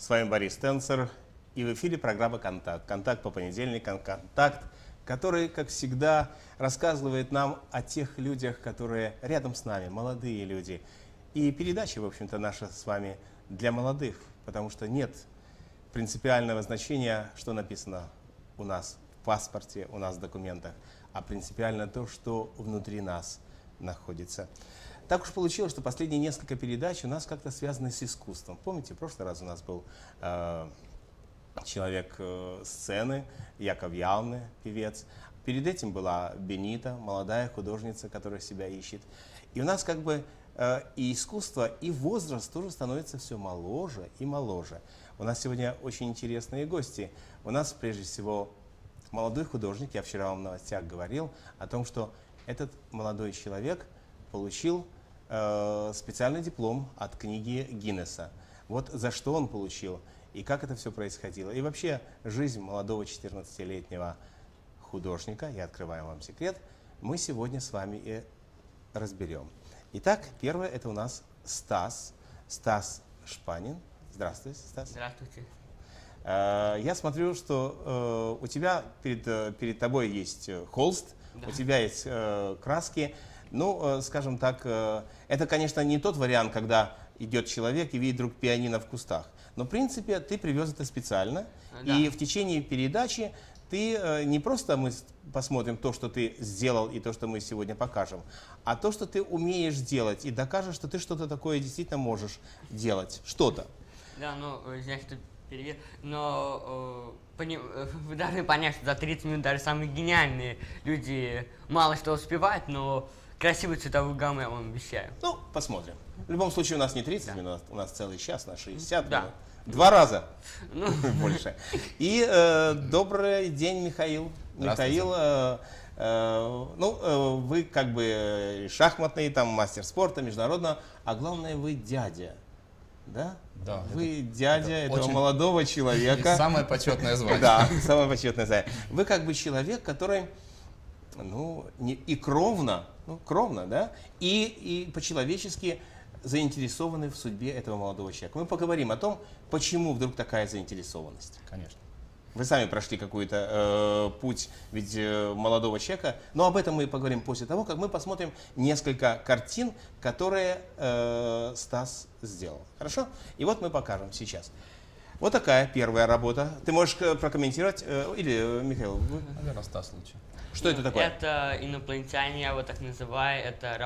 С вами Борис Тенцер, и в эфире программа «Контакт». «Контакт» по понедельникам, «Контакт», который, как всегда, рассказывает нам о тех людях, которые рядом с нами, молодые люди. И передача, в общем-то, наша с вами для молодых, потому что нет принципиального значения, что написано у нас в паспорте, у нас в документах, а принципиально то, что внутри нас находится. Так уж получилось, что последние несколько передач у нас как-то связаны с искусством. Помните, в прошлый раз у нас был человек сцены, Яков Ялны, певец. Перед этим была Бенита, молодая художница, которая себя ищет. И у нас как бы и искусство, и возраст тоже становится все моложе и моложе. У нас сегодня очень интересные гости. У нас прежде всего молодой художник. Я вчера вам в новостях говорил о том, что этот молодой человек получил специальный диплом от книги Гиннесса. Вот за что он получил и как это все происходило. И вообще жизнь молодого 14-летнего художника, я открываю вам секрет, мы сегодня с вами и разберем. Итак, первое это у нас Стас Шпанин. Здравствуйте, Стас. Здравствуйте. Я смотрю, что у тебя перед тобой есть холст, да. У тебя есть краски. Ну, скажем так, это, конечно, не тот вариант, когда идет человек и видит вдруг пианино в кустах. Но, в принципе, ты привез это специально. Да. И в течение передачи ты не просто мы посмотрим то, что ты сделал, и то, что мы сегодня покажем, а то, что ты умеешь делать, и докажешь, что ты что-то такое действительно можешь делать. Что-то. Да, ну, значит, но вы должны понять, что за 30 минут даже самые гениальные люди мало что успевают, но красивую цветовую гамму я вам обещаю. Ну, посмотрим. В любом случае у нас не 30 минут, у нас целый час на 60 да. минут. 2 раза больше. И добрый день, Михаил. Михаил, ну, вы как бы шахматный, там, мастер спорта, международного, а главное, вы дядя. Да? Да. Вы дядя этого молодого человека. И самое почетное звание. Да, самое почетное звание. Вы как бы человек, который, ну, и кровно, да, и по-человечески заинтересованы в судьбе этого молодого человека. Мы поговорим о том, почему вдруг такая заинтересованность. Конечно. Вы сами прошли какой-то путь ведь молодого человека, но об этом мы поговорим после того, как мы посмотрим несколько картин, которые Стас сделал. Хорошо? И вот мы покажем сейчас. Вот такая первая работа. Ты можешь прокомментировать, или, Михаил? Наверное, Стас лучше. Что это такое? Это инопланетяне, я его так называю. Это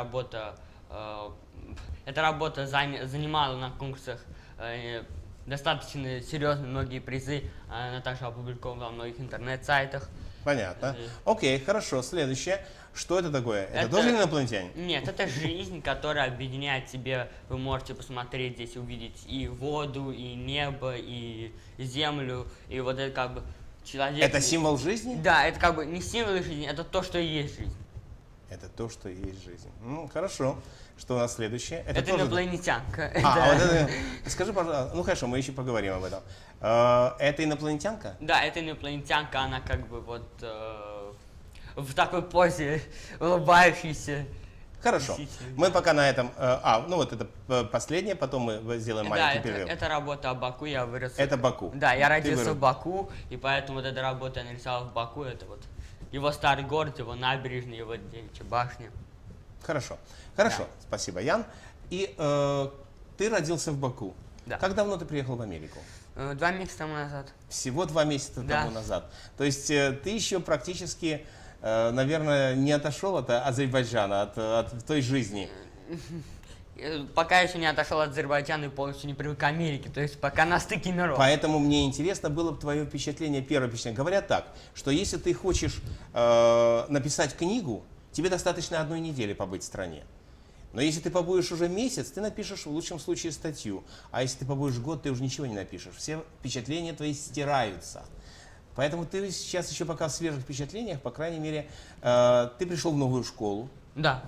работа занимала на конкурсах достаточно серьезные многие призы. Она также опубликована во многих интернет-сайтах. Понятно. Окей, хорошо. Следующее. Что это такое? Это тоже инопланетяне? Нет, это жизнь, которая объединяет в себе. Вы можете посмотреть здесь, увидеть и воду, и небо, и землю. И вот это как бы человек... Это символ жизни? Да, это как бы не символ жизни, это то, что и есть жизнь. Это то, что и есть жизнь. Ну, хорошо. Что у нас следующее? Это тоже... инопланетянка. Вот это... Скажи, пожалуйста, ну хорошо, мы еще поговорим об этом. Это инопланетянка? Да, это инопланетянка, она как бы вот в такой позе улыбающейся. Хорошо. Мы пока на этом... ну вот это последнее, потом мы сделаем маленький перерыв. Да, это работа о Баку, я вырос... Это Баку? Да, я родился в Баку, и поэтому вот эта работа я нарисовал в Баку, это вот его старый город, его набережная, его девичья башня. Хорошо. Хорошо, да. Спасибо, Ян. И ты родился в Баку. Да. Как давно ты приехал в Америку? 2 месяца тому назад. Всего 2 месяца тому назад. То есть ты еще практически, наверное, не отошел от Азербайджана, от той жизни. Пока еще не отошел от Азербайджана и полностью не привык к Америке, то есть пока на стыке миров. Поэтому мне интересно было бы твое впечатление, первое впечатление. Говорят так, что если ты хочешь написать книгу, тебе достаточно 1 недели побыть в стране. Но если ты побудешь уже месяц, ты напишешь в лучшем случае статью. А если ты побудешь год, ты уже ничего не напишешь. Все впечатления твои стираются. Поэтому ты сейчас еще пока в свежих впечатлениях, по крайней мере, ты пришел в новую школу. Да.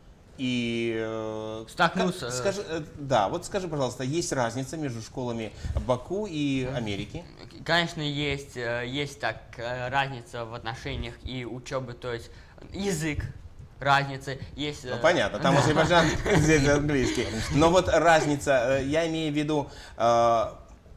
И столкнулся. Вот скажи, пожалуйста, есть разница между школами Баку и Америки? Конечно, есть разница в отношениях и учебы, то есть язык. Разница есть. Ну, понятно, там Азербайджан, здесь английский. Но вот разница, я имею в виду,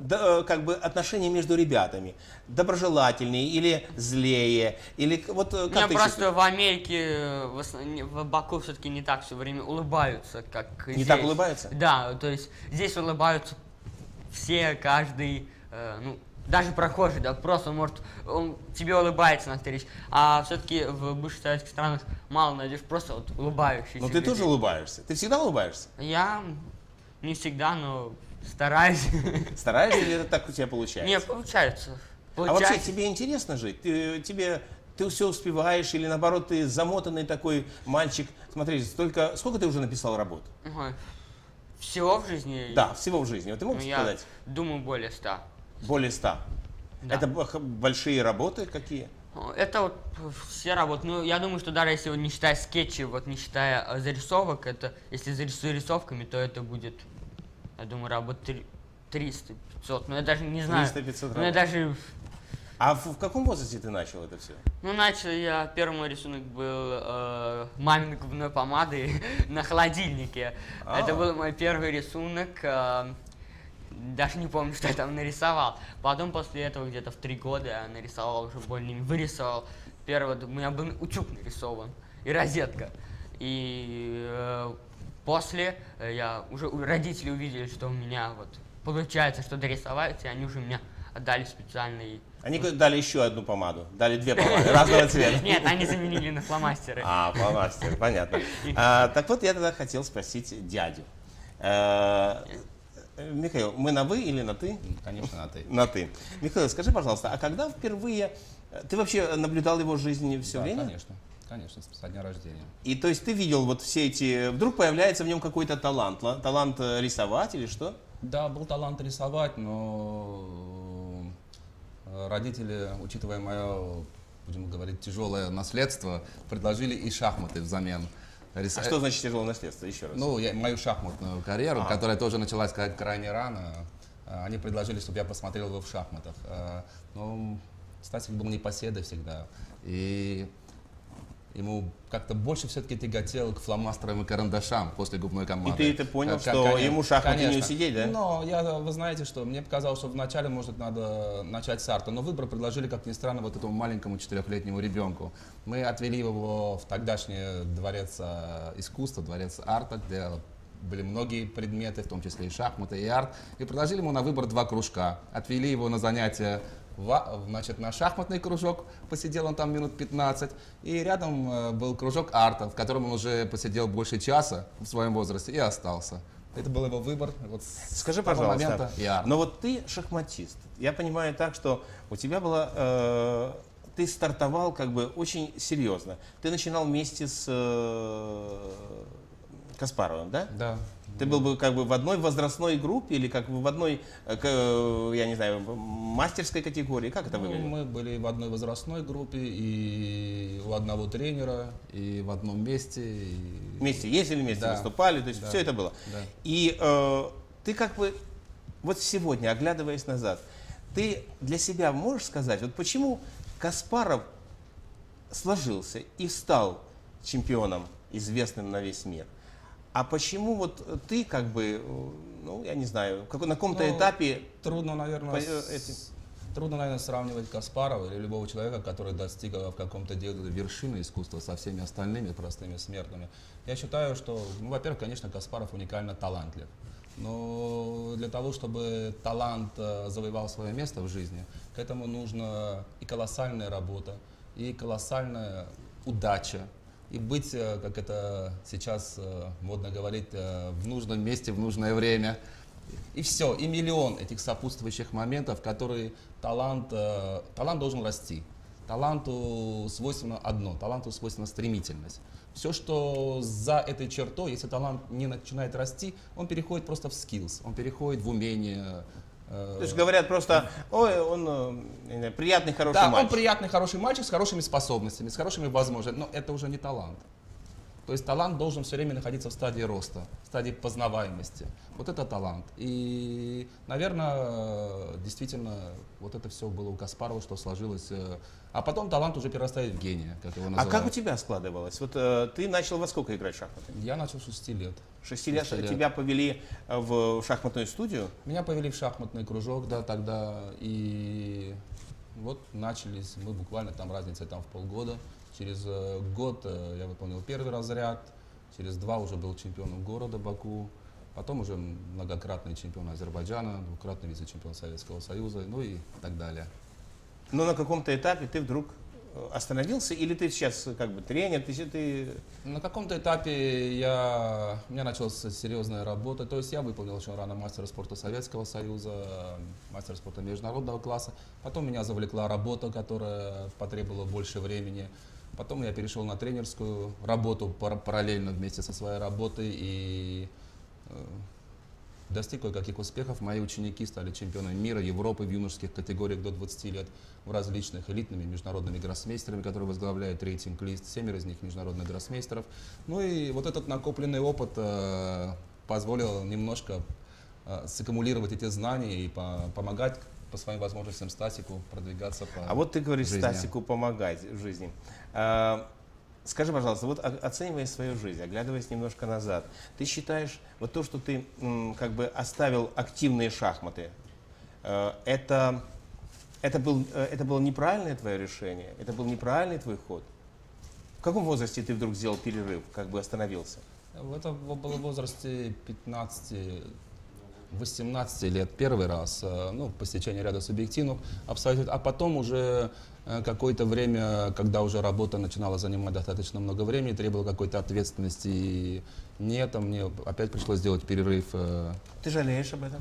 как бы отношения между ребятами? Доброжелательнее или злее? Или вот как Меня ты просто в Америке, в Баку все-таки не так все время улыбаются, как Не здесь. так улыбаются? Да, то есть здесь улыбаются все, каждый, ну, даже прохожий, да, просто он тебе улыбается на встрече. А все-таки в бывших советских странах мало найдешь просто вот улыбающихся Но ты людей. тоже улыбаешься. Ты всегда улыбаешься? Я не всегда, но стараюсь. Стараешься или это так у тебя получается? Не, получается. А вообще Получается. тебе интересно жить? Ты все успеваешь или наоборот ты замотанный такой мальчик? Смотри, сколько ты уже написал работ? Ага. Всего в жизни? Да, всего в жизни. Вот ты Ну, можешь я сказать? думаю, более 100. Более 100. Да. Это большие работы какие? Это вот все работы. Ну, я думаю, что даже если вот не считая скетчи, вот не считая зарисовок, это если зарисовками, то это будет, я думаю, работ 300-500. Ну, я даже не знаю. 300-500 Ну, я работ. даже... А в каком возрасте ты начал это все? Ну, начал я, первый мой рисунок был маминой губной помадой на холодильнике. А. Это был мой первый рисунок. Даже не помню, что я там нарисовал. Потом после этого где-то в 3 года я нарисовал уже более-менее, вырисовал. Первый, у меня был утюг нарисован и розетка. И после родители увидели, что у меня вот получается что-то рисовать, и они уже меня отдали специальный... Они дали еще одну помаду, дали 2 помады разного цвета. Нет, они заменили на фломастеры. А, фломастер, понятно. Так вот, я тогда хотел спросить дядю. Михаил, мы на «вы» или на «ты»? Конечно, на «ты». На «ты». Михаил, скажи, пожалуйста, а когда впервые... Ты вообще наблюдал его жизнь все Да, время? конечно, со дня рождения. И то есть ты видел вот все эти... Вдруг появляется в нем какой-то талант? Талант рисовать или что? Да, был талант рисовать, но родители, учитывая мое, будем говорить, тяжелое наследство, предложили и шахматы взамен. А что значит тяжелое наследство? Еще раз. Ну, мою шахматную карьеру, которая тоже началась крайне рано, они предложили, чтобы я посмотрел его в шахматах. Но Стасик был непоседой всегда, и ему как-то больше все-таки тяготел к фломастерам и карандашам после губной команды. И ты понял, что ему шахматы не усидеть, да? Но вы знаете, что мне показалось, что вначале, может, надо начать с арта, но выбор предложили, как ни странно, вот этому маленькому 4-летнему ребенку. Мы отвели его в тогдашний дворец искусства, дворец арта, где были многие предметы, в том числе и шахматы, и арт, и предложили ему на выбор 2 кружка. Отвели его на занятия значит, на шахматный кружок, посидел он там минут 15, и рядом был кружок арта, в котором он уже посидел больше часа в своем возрасте и остался. Это был его выбор. Вот Скажи, с того пожалуйста, момента и арт. но вот ты шахматист. Я понимаю так, что у тебя было... ты стартовал как бы очень серьезно. Ты начинал вместе с Каспаровым, да? Да. Ты был бы как бы в одной возрастной группе или как бы в одной, я не знаю, мастерской категории? Как это выглядело? Мы были в одной возрастной группе, и у одного тренера, и в одном месте. Вместе ездили, вместе Да. выступали, то есть Да. все это было. Да. И ты как бы, вот сегодня, оглядываясь назад, ты для себя можешь сказать, вот почему Каспаров сложился и стал чемпионом, известным на весь мир? А почему вот ты как бы, ну, я не знаю, на каком-то этапе... Трудно, наверное, сравнивать Каспарова или любого человека, который достиг в каком-то деле вершины искусства со всеми остальными простыми смертными. Я считаю, что, во-первых, конечно, Каспаров уникально талантлив. Но для того, чтобы талант завоевал свое место в жизни, к этому нужна и колоссальная работа, и колоссальная удача. И быть, как это сейчас модно говорить, в нужном месте, в нужное время. И все, и миллион этих сопутствующих моментов, которые талант должен расти. Таланту свойственно одно, таланту свойственна стремительность. Все, что за этой чертой, если талант не начинает расти, он переходит просто в skills, он переходит в умение. То есть говорят просто, ой, он не знаю, приятный, хороший Да, мальчик. он приятный, хороший мальчик с хорошими способностями, с хорошими возможностями, но это уже не талант. То есть талант должен все время находиться в стадии роста, в стадии познаваемости. Вот это талант. И, наверное, действительно, вот это все было у Каспарова, что сложилось А потом талант уже перерастает в гения, как его А называют. как у тебя складывалось? Вот ты начал во сколько играть в шахматы? Я начал с 6 лет. 6 лет 6 лет. тебя повели в шахматную студию? Меня повели в шахматный кружок, да, тогда, и вот начались, мы буквально там разница там в полгода. Через год я выполнил первый разряд, через 2 уже был чемпионом города Баку, потом уже многократный чемпион Азербайджана, двукратный вице-чемпион Советского Союза, ну и так далее. Но на каком-то этапе ты вдруг остановился, или ты сейчас как бы тренер, ты... На каком-то этапе у меня началась серьезная работа, то есть я выполнил очень рано мастера спорта Советского Союза, мастера спорта международного класса, потом меня завлекла работа, которая потребовала больше времени, потом я перешел на тренерскую работу параллельно вместе со своей работой и достиг кое-каких успехов. Мои ученики стали чемпионами мира, Европы в юношеских категориях до 20 лет, в различных элитными международными гроссмейстерами, которые возглавляют рейтинг-лист, 7 из них международных гроссмейстеров. Ну и вот этот накопленный опыт позволил немножко саккумулировать эти знания и помогать по своим возможностям Стасику продвигаться по А вот ты говоришь жизни. Стасику помогать в жизни. Скажи, пожалуйста, вот оценивая свою жизнь, оглядываясь немножко назад, ты считаешь, вот то, что ты как бы оставил активные шахматы, это было неправильное твое решение? Это был неправильный твой ход? В каком возрасте ты вдруг сделал перерыв, как бы остановился? Это было в возрасте 18 лет первый раз, ну, по стечению ряда субъективных обстоятельств, а потом уже какое-то время, когда уже работа начинала занимать достаточно много времени, требовала какой-то ответственности, и нет, мне опять пришлось сделать перерыв. Ты жалеешь об этом?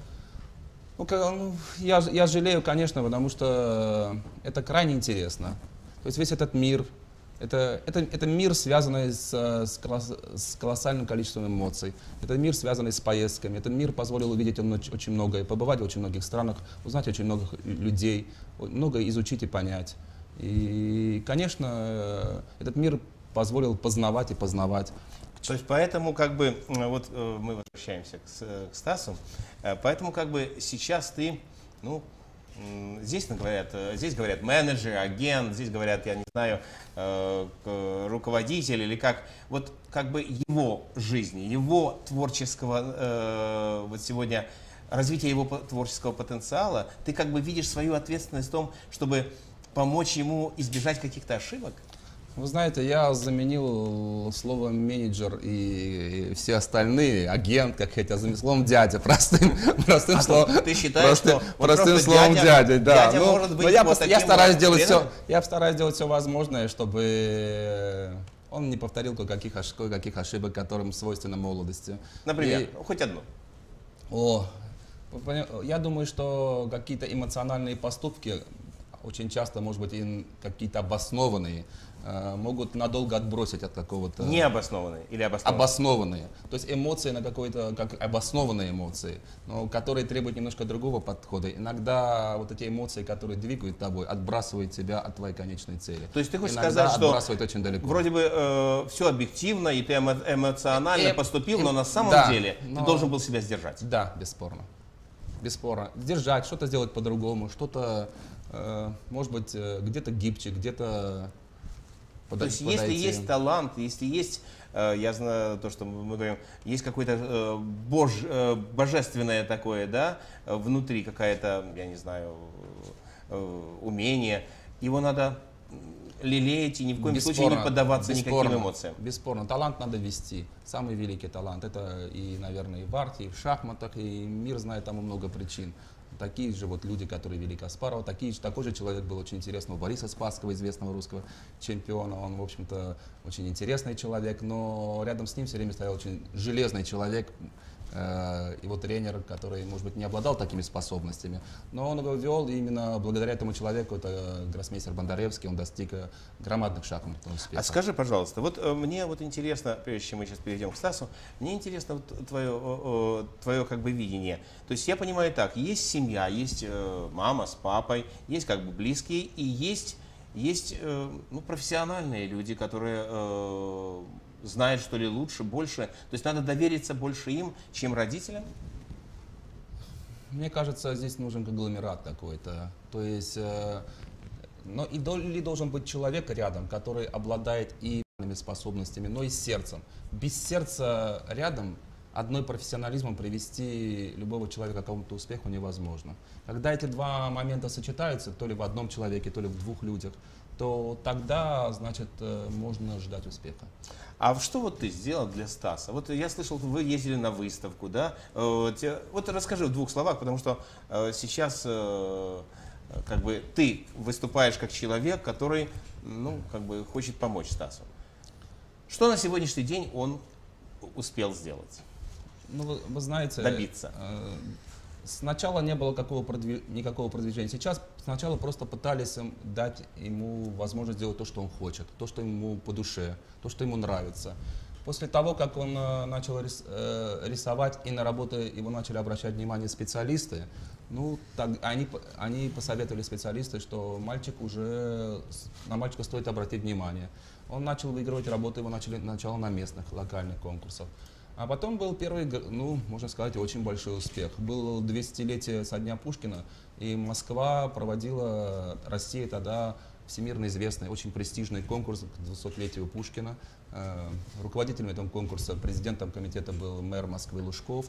Я жалею, конечно, потому что это крайне интересно. То есть весь этот мир, это мир, связанный с колоссальным количеством эмоций. Это мир, связанный с поездками. Этот мир позволил увидеть очень многое, побывать в очень многих странах, узнать очень многих людей, многое изучить и понять. И, конечно, этот мир позволил познавать и познавать. То есть поэтому как бы, вот мы возвращаемся к Стасу, поэтому как бы сейчас ты, ну, здесь говорят менеджер, агент, здесь говорят, я не знаю, руководитель или как, вот как бы его жизни, его творческого, вот сегодня развитие его творческого потенциала, ты как бы видишь свою ответственность в том, чтобы помочь ему избежать каких-то ошибок? Вы знаете, я заменил слово менеджер и все остальные, агент, как хотят, заменил словом дядя, простым словом. Ты считаешь, что простым словом дядя, да. Дядя может быть я вот таким стараюсь делать тренером? я стараюсь делать все возможное, чтобы он не повторил кое-каких ошибок, которым свойственно молодости. Например, хоть одну. Я думаю, что какие-то эмоциональные поступки, очень часто, может быть, и какие-то обоснованные, могут надолго отбросить от какого-то... Необоснованные или обоснованные? Обоснованные. То есть эмоции на какой-то, как обоснованные эмоции, но которые требуют немножко другого подхода. Иногда вот эти эмоции, которые двигают тобой, отбрасывают тебя от твоей конечной цели. То есть ты хочешь Иногда сказать, что отбрасывают очень далеко. вроде бы все объективно, и ты эмоционально поступил, но на самом да, деле ты должен был себя сдержать. Да, бесспорно. Бесспорно. Сдержать, что-то сделать по-другому, что-то, может быть, где-то гибче, где-то То есть если есть талант, если есть, я знаю то, что мы говорим, есть какое-то божественное такое, да, внутри какая-то, я не знаю, умение, его надо лелеять и ни в коем случае не поддаваться никаким эмоциям. Бесспорно. Талант надо вести. Самый великий талант. Это и, наверное, и в арте, и в шахматах, и мир знает тому много причин. Такие же вот люди, которые вели Каспарова, такой же человек был очень интересный у Бориса Спасского, известного русского чемпиона. Он, в общем-то, очень интересный человек, но рядом с ним все время стоял очень железный человек, его тренер, который, может быть, не обладал такими способностями, но он его вел, и именно благодаря этому человеку, это гроссмейстер Бондаревский, он достиг громадных шахматных успехов. А скажи, пожалуйста, вот мне вот интересно, прежде чем мы сейчас перейдем к Стасу, мне интересно вот твое как бы видение. То есть я понимаю так, есть семья, есть мама с папой, есть как бы близкие, и есть профессиональные люди, которые знают, что ли, лучше, больше. То есть надо довериться больше им, чем родителям? Мне кажется, здесь нужен конгломерат какой-то. То есть Но или должен быть человек рядом, который обладает и способностями, но и сердцем. Без сердца рядом одной профессионализмом привести любого человека к какому-то успеху невозможно. Когда эти два момента сочетаются, то ли в одном человеке, то ли в двух людях, то тогда, значит, можно ждать успеха. А что вот ты сделал для Стаса? Вот я слышал, вы ездили на выставку, да? Вот расскажи в двух словах, потому что сейчас как бы ты выступаешь как человек, который, ну, как бы хочет помочь Стасу. Что на сегодняшний день он успел сделать? Ну, вы знаете, добиться. Сначала не было никакого продвижения. Сейчас сначала просто пытались дать ему возможность сделать то, что он хочет, то, что ему по душе, то, что ему нравится. После того, как он начал рисовать и на работу его начали обращать внимание специалисты, ну, они посоветовали специалисты, что на мальчика стоит обратить внимание. Он начал выигрывать работы, его начали сначала на местных, локальных конкурсах. А потом был первый, ну, можно сказать, очень большой успех. Было 200-летие со дня Пушкина, и Москва проводила, Россия тогда, всемирно известный, очень престижный конкурс к 200-летию Пушкина. Руководителем этого конкурса, президентом комитета был мэр Москвы Лужков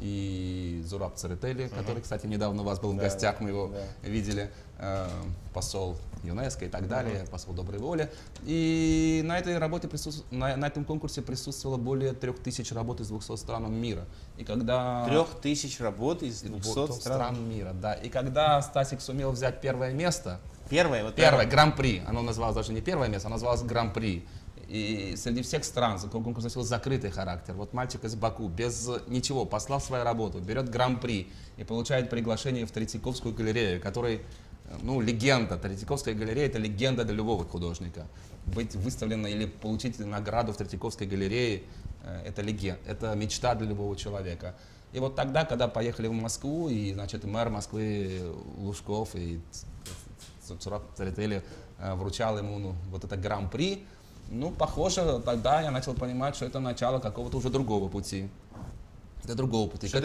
и Зураб Церетели, который, кстати, недавно у вас был в гостях, мы его видели, посол ЮНЕСКО и так далее, посол доброй воли. И на этой работе на этом конкурсе присутствовало более 3000 работ из 200 стран мира. И когда 3000 работ из 200 стран мира, да. И когда Стасик сумел взять первое место, первое гран-при, оно называлось даже не первое место, оно называлось гран-при. И среди всех стран конкурс носил закрытый характер. Вот мальчик из Баку без ничего послал свою работу, берет гран-при и получает приглашение в Третьяковскую галерею, который, ну, легенда. Третьяковская галерея — это легенда для любого художника. Быть выставленной или получить награду в Третьяковской галерее — это легенда, это мечта для любого человека. И вот тогда, когда поехали в Москву, и, значит, мэр Москвы Лужков и Зураб Церетели вручал ему, ну, вот это гран-при, ну, похоже, тогда я начал понимать, что это начало какого-то уже другого пути. Это другого пути. Это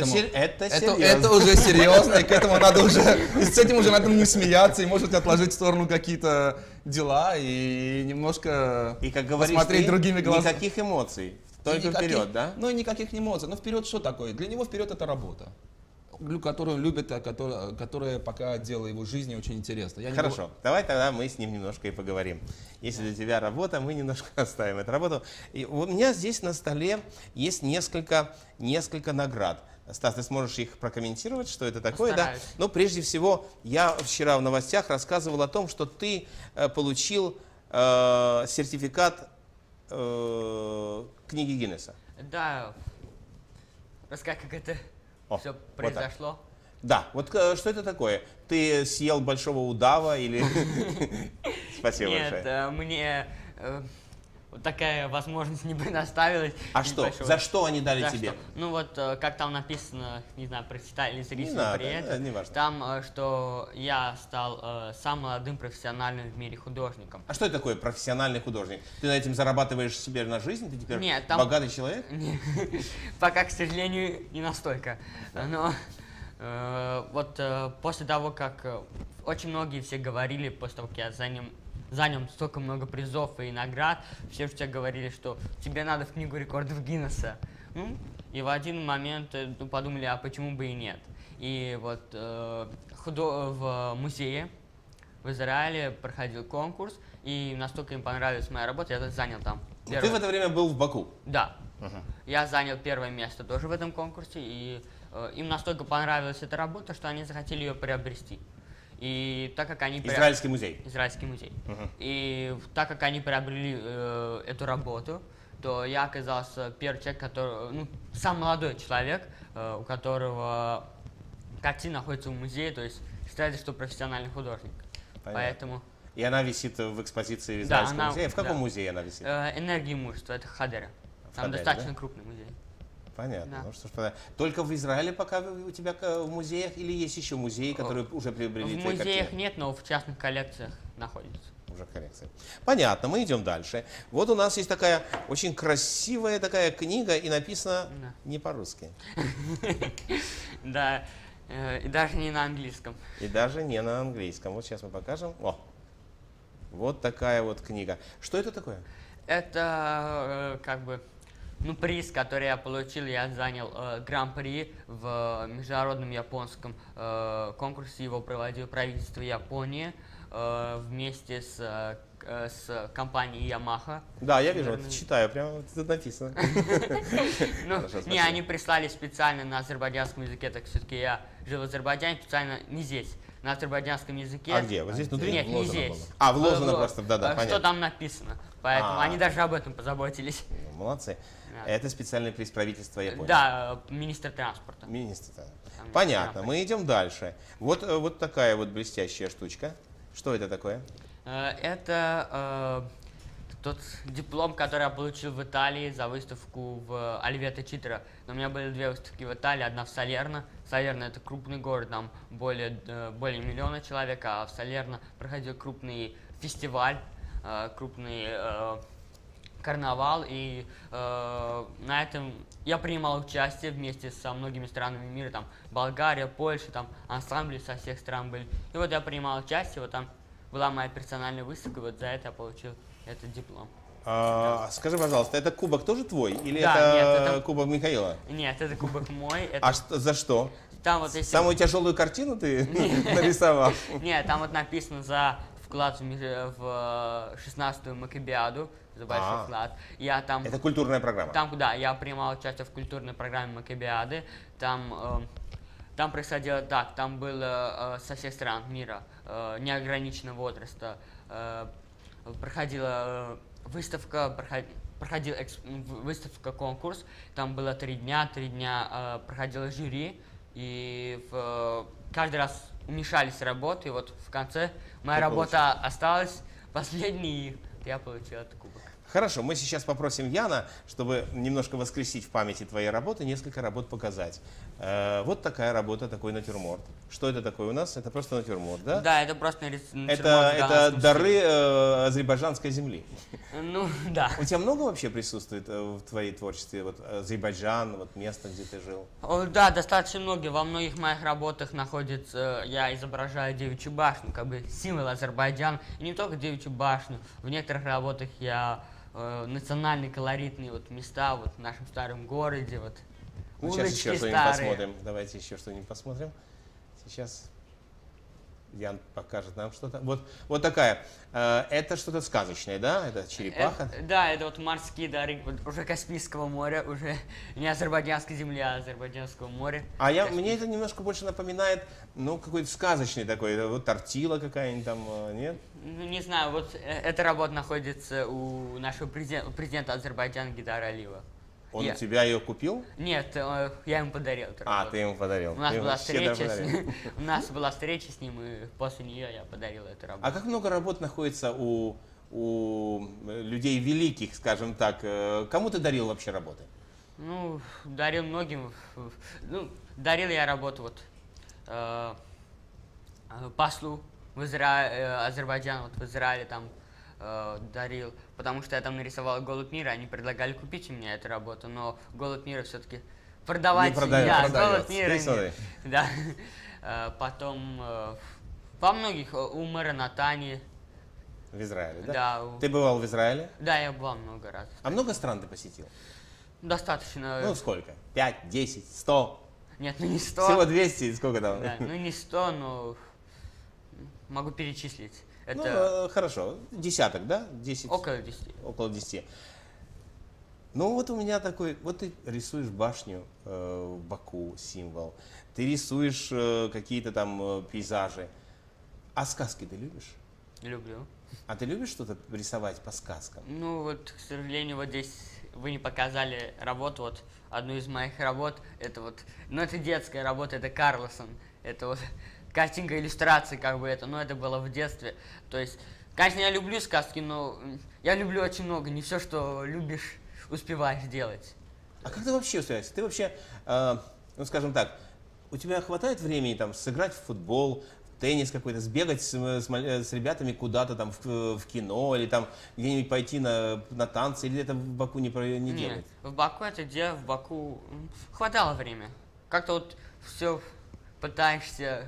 уже серьезно, и к этому надо уже, и с этим уже надо не смеяться, и может отложить в сторону какие-то дела и немножко и, как говоришь, посмотреть другими глазами. Никаких эмоций, только вперед, да? Ну и никаких эмоций. Но вперед что такое? Для него вперед это работа, которую он любит, которая пока делает его жизни очень интересно. Хорошо, давай тогда мы с ним немножко и поговорим. Если для тебя работа, мы немножко оставим эту работу. И у меня здесь на столе есть несколько наград. Стас, ты сможешь их прокомментировать, что это такое? Постараюсь. Да? Ну, прежде всего, я вчера в новостях рассказывал о том, что ты получил сертификат книги Гиннесса. Да, расскажи, как это все произошло. Вот да, вот что это такое? Ты съел большого удава или... Спасибо большое. Нет, мне вот такая возможность не предоставилась. А что? За что они дали тебе? Ну вот, как там написано, не знаю, прочитали зрители приедут. Не важно. Там, что я стал самым молодым профессиональным в мире художником. А что это такое профессиональный художник? Ты на этим зарабатываешь себе на жизнь? Ты теперь Нет, богатый человек? Пока, к сожалению, не настолько. Но вот после того, как очень многие все говорили, после того, как я занял столько много призов и наград, все уже говорили, что тебе надо в книгу рекордов Гиннесса. Ну, и в один момент подумали, а почему бы и нет. И вот в музее в Израиле проходил конкурс, и настолько им понравилась моя работа, я занял там первое. Ты в это время был в Баку? Да. Я занял первое место тоже в этом конкурсе, и им настолько понравилась эта работа, что они захотели ее приобрести. И так как они Израильский музей. И так как они приобрели эту работу, то я оказался первый человек, который, ну, самый молодой человек, у которого картина находится в музее, то есть считается, что профессиональный художник. Понятно. Поэтому. И она висит в экспозиции в Израильском музее. В каком да. музее она висит? Энергия и мужество, это Хадера. Там Хадере, достаточно да? крупный музей. Понятно. Да. Ну, что ж, понятно. Только в Израиле пока у тебя в музеях или есть еще музеи, которые уже приобрели В твои музеях картины? нет, но в частных коллекциях находится. Уже коллекция. Понятно, мы идем дальше. Вот у нас есть такая очень красивая такая книга, и написано не по-русски. Да, и даже не на английском. И даже не на английском. Вот сейчас мы покажем. О, Вот такая вот книга. Что это такое? Это как бы, ну, приз, который я получил, я занял гран-при в международном японском конкурсе, его проводило правительство Японии вместе с компанией Yamaha. Да, я вижу, вот читаю, прямо вот тут написано. Ну, Хорошо, не, спасибо. они прислали специально на азербайджанском языке, так все-таки я жил в Азербайджане, специально не здесь, на азербайджанском языке. А где? Вот здесь внутри? Нет, не Вложено здесь. было. А, вложено Было. просто, да-да, Что понятно. там написано. Поэтому А. они даже об этом позаботились. Ну, молодцы. Да. Это специальный приз правительства Японии. Да, министр транспорта. Министр. Да. Там Понятно, есть мы идем дальше. Вот такая вот блестящая штучка. Что это такое? Это тот диплом, который я получил в Италии за выставку в Альвето Читера. Но у меня были две выставки в Италии, одна в Салерно. Салерно — это крупный город, там более миллиона человек, а в Салерно проходил крупный фестиваль, крупный карнавал, и на этом я принимал участие вместе со многими странами мира, там Болгария, Польша, там ансамбли со всех стран были. И вот я принимал участие, вот там была моя персональная выставка, вот за это я получил этот диплом. Скажи, пожалуйста, это кубок тоже твой? Или Да, это, нет, это- кубок Михаила? Нет, это кубок мой. Это... А за что? Там вот если... Самую тяжелую картину ты нарисовал? Нет, там вот написано за вклад в 16-ю Макабиаду, за большой вклад. Я там... Это культурная программа. Там, куда я принимал участие в культурной программе Макабиады, там происходило так, там было со всех стран мира, неограниченного возраста, проходила выставка, выставка-конкурс, там было 3 дня проходило жюри, и каждый раз умешались работы, и вот в конце моя Ты работа осталась последней, и я получил этот кубок. Хорошо, мы сейчас попросим Яна, чтобы немножко воскресить в памяти твоей работы, несколько работ показать. Вот такая работа, такой натюрморт. Что это такое у нас? Это просто натюрморт, да? Да, это просто натюрморт в Это голландском дары азербайджанской земли. стиле. Ну, да. У тебя много вообще присутствует в твоей творчестве? Вот Азербайджан, вот место, где ты жил? Да, достаточно много. Во многих моих работах находится, я изображаю девичью башню, как бы символ Азербайджана. И не только девичью башню. В некоторых работах я национальные колоритные вот места вот в нашем старом городе, вот Ну, сейчас улочки еще что-нибудь старые. посмотрим. Давайте еще что-нибудь посмотрим. Сейчас Ян покажет нам что-то. Вот такая. Это что-то сказочное, да? Это черепаха? Да, это вот морские дары вот уже Каспийского моря, уже не азербайджанской земли, а азербайджанского моря. А мне это немножко больше напоминает, ну, какой-то сказочный такой, вот тортила какая-нибудь там, нет? Ну, не знаю, вот эта работа находится у нашего президента Азербайджана Гейдара Алиева. Он у тебя ее купил? Нет, я ему подарил эту А, работу. ты ему подарил. У нас Ты ему была щедро встреча с подарил. ним. У нас была встреча с ним, и после нее я подарил эту работу. А как много работ находится у людей великих, скажем так? Кому ты дарил вообще работы? Ну, дарил многим. Ну, дарил я работу вот послу в Азербайджан, вот в Израиле там дарил, потому что я там нарисовал «Голубь мира», они предлагали купить у меня эту работу, но «Голубь мира» все-таки продавать, Не продается. «Голубь мира» Ты смотри. нет. Да. Потом во многих, у мэра Натани, В Израиле, да? да, Ты бывал в Израиле? да, я бывал много раз. А много стран ты посетил? Достаточно. Ну, сколько? 5, 10, 100? Нет, ну не 100. Всего 200, сколько там? Да, ну не 100, но могу перечислить. Ну, Это хорошо, десяток, да? 10? около 10. Около 10. Ну, вот у меня такой, вот ты рисуешь башню в Баку, символ, ты рисуешь какие-то там пейзажи. А сказки ты любишь? Люблю. А ты любишь что-то рисовать по сказкам? Ну вот, к сожалению, вот здесь вы не показали работу, вот одну из моих работ, это вот, ну это детская работа, это Карлсон, это вот картинка иллюстрации, как бы это, но это было в детстве, то есть, конечно, я люблю сказки, но я люблю очень много, не все, что любишь, успеваешь делать. А как ты вообще успеваешь? Ты вообще, ну скажем так, у тебя хватает времени там сыграть в футбол, в теннис какой-то, сбегать с ребятами куда-то там в кино или там где-нибудь пойти на танцы, или это в Баку не делает? В Баку это где, в Баку хватало времени. Как-то вот все пытаешься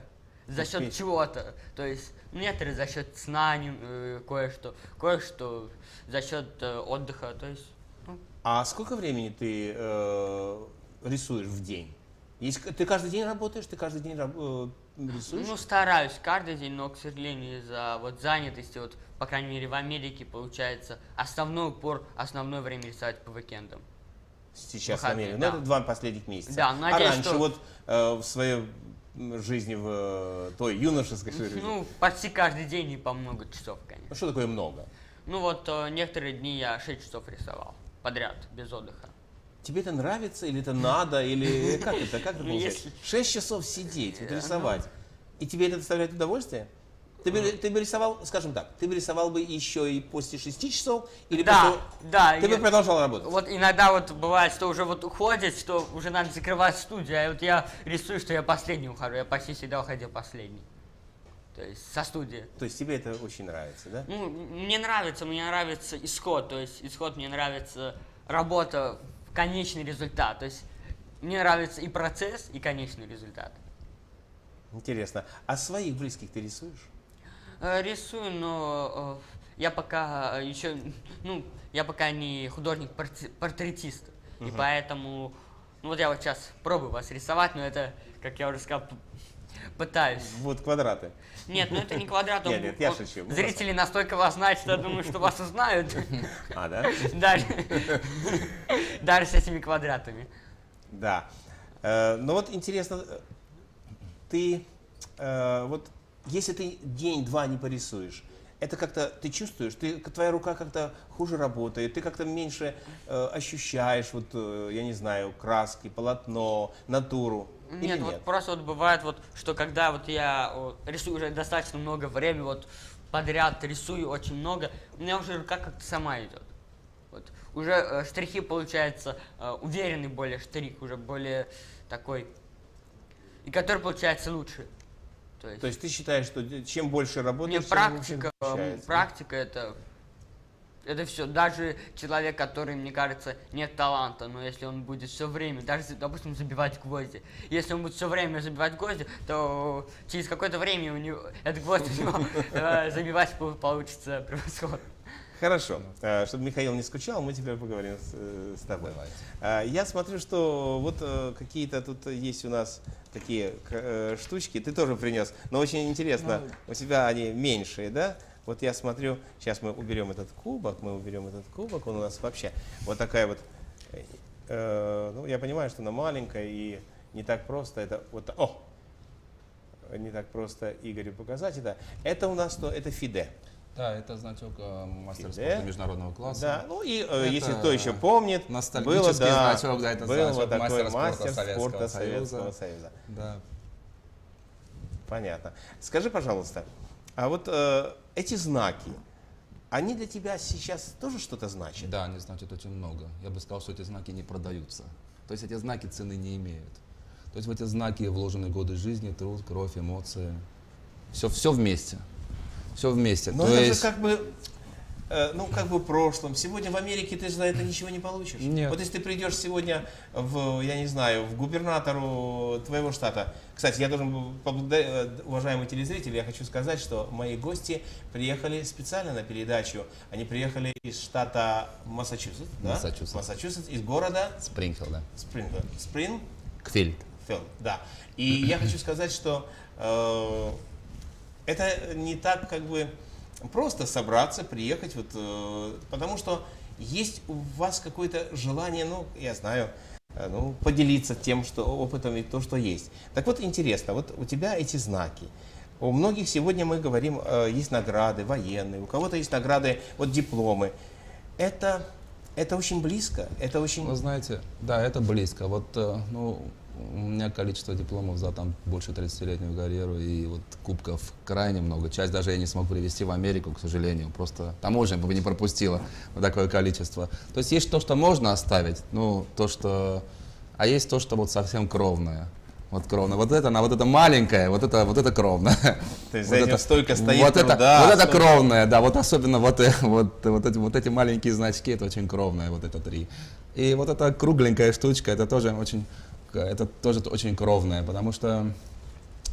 за счет Успеть. чего-то. То есть некоторые за счет сна, кое-что за счет отдыха. То есть, ну, А сколько времени ты рисуешь в день? Ты каждый день работаешь, ты каждый день рисуешь? ну, стараюсь каждый день, но, к сожалению, из-за вот занятости, вот, по крайней мере, в Америке получается основной упор, основное время рисовать по уикендам. Сейчас в выходные, Америке. да. Ну, это 2 последних месяца. Да, а надеюсь, раньше что- вот в своей жизни, в твоей юношеской жизни? Ну, почти каждый день и по много часов, конечно. Ну, что такое много? Ну вот некоторые дни я 6 часов рисовал подряд, без отдыха. Тебе это нравится, или это надо, или как это? Как это Ну, получается? если- 6 часов сидеть, вот Ну. рисовать. И тебе это доставляет удовольствие? Ты бы рисовал, скажем так, ты бы рисовал бы еще и после 6 часов, или Да, после... да. Ты бы продолжал работать? Вот иногда вот бывает, что уже вот уходит, что уже надо закрывать студию, а вот я рисую, что я последний ухожу, я почти всегда уходил последний. То есть со студии. То есть тебе это очень нравится, да? Ну, мне нравится исход, то есть исход, мне нравится работа, конечный результат. То есть мне нравится и процесс, и конечный результат. Интересно. А своих близких ты рисуешь? Рисую, но я пока еще, ну, я пока не художник-портретист, и поэтому, ну вот я вот сейчас пробую вас рисовать, но это, как я уже сказал, пытаюсь. Вот квадраты. Нет, ну это не квадрат, он- Нет, я он- шучу. зрители настолько вас знают, что я думаю, что вас узнают. А, да? Даже с этими квадратами. Да. Ну вот интересно, ты вот если ты день-два не порисуешь, это как-то ты чувствуешь, твоя рука как-то хуже работает, ты как-то меньше ощущаешь, вот, я не знаю, краски, полотно, натуру. Или Нет, вот просто вот бывает вот, что когда вот я рисую уже достаточно много времени, вот подряд рисую очень много, у меня уже рука как-то сама идет. Вот. Уже штрихи получается уверенный более штрих, уже более такой, и который получается лучше. То есть ты считаешь, что чем больше работаешь, Мне тем практика, лучше получается, да? практика это все. Даже человек, который, мне кажется, нет таланта, но если он будет все время, даже, допустим, забивать гвозди, если он будет все время забивать гвозди, то через какое-то время у него этот гвоздь у него забивать получится превосходно. Хорошо. Чтобы Михаил не скучал, мы теперь поговорим с тобой. Я смотрю, что вот какие-то тут есть у нас такие штучки, ты тоже принес, но очень интересно, у тебя они меньшие, да? Вот я смотрю, сейчас мы уберем этот кубок, он у нас вообще вот такая вот, ну, я понимаю, что она маленькая и не так просто это, вот, не так просто Игорю показать это. Это у нас, это фиде. Да, это значок мастера Фиде. спорта международного класса. Да, ну и Это если кто еще помнит, ностальгический значок, да, это был значок вот такой мастера мастер спорта спорта Советского Советского Союза. Да. Понятно. Скажи, пожалуйста, а вот эти знаки, они для тебя сейчас тоже что-то значат? Да, они значат очень много. Я бы сказал, что эти знаки не продаются. То есть эти знаки цены не имеют. То есть в эти знаки вложены годы жизни, труд, кровь, эмоции. Все вместе. Все вместе. Но То это есть... же как бы, как бы в прошлом. Сегодня в Америке ты за это ничего не получишь. Нет. Вот если ты придешь сегодня я не знаю, в губернатору твоего штата. Кстати, я должен поблагодарить, уважаемые телезрители, я хочу сказать, что мои гости приехали специально на передачу. Они приехали из штата Массачусетс, да? Массачусетс, из города Спрингфилд, да. Спрингфилд, Кфильд. да. И я хочу сказать, что это не так как бы просто собраться, приехать, вот, потому что есть у вас какое-то желание, ну, я знаю, ну, поделиться тем, что опытом и то, что есть. Так вот, интересно, вот у тебя эти знаки. У многих сегодня мы говорим, есть награды военные, у кого-то есть награды, вот дипломы. Это очень близко, это очень... Вы знаете, да, это близко. Вот, ну, у меня количество дипломов за там больше 30-летнюю карьеру и вот кубков крайне много. Часть даже я не смог привезти в Америку, к сожалению. Просто таможня бы не пропустила вот такое количество. То есть то, что можно оставить, ну, то, что... А есть то, что вот совсем кровное. Вот кровное. Вот это маленькое, вот это кровное. То есть вот за этим столько стоит вот труда. вот это кровное, да, вот особенно вот эти маленькие значки, это очень кровное, вот это 3. И вот эта кругленькая штучка, это тоже очень кровное, потому что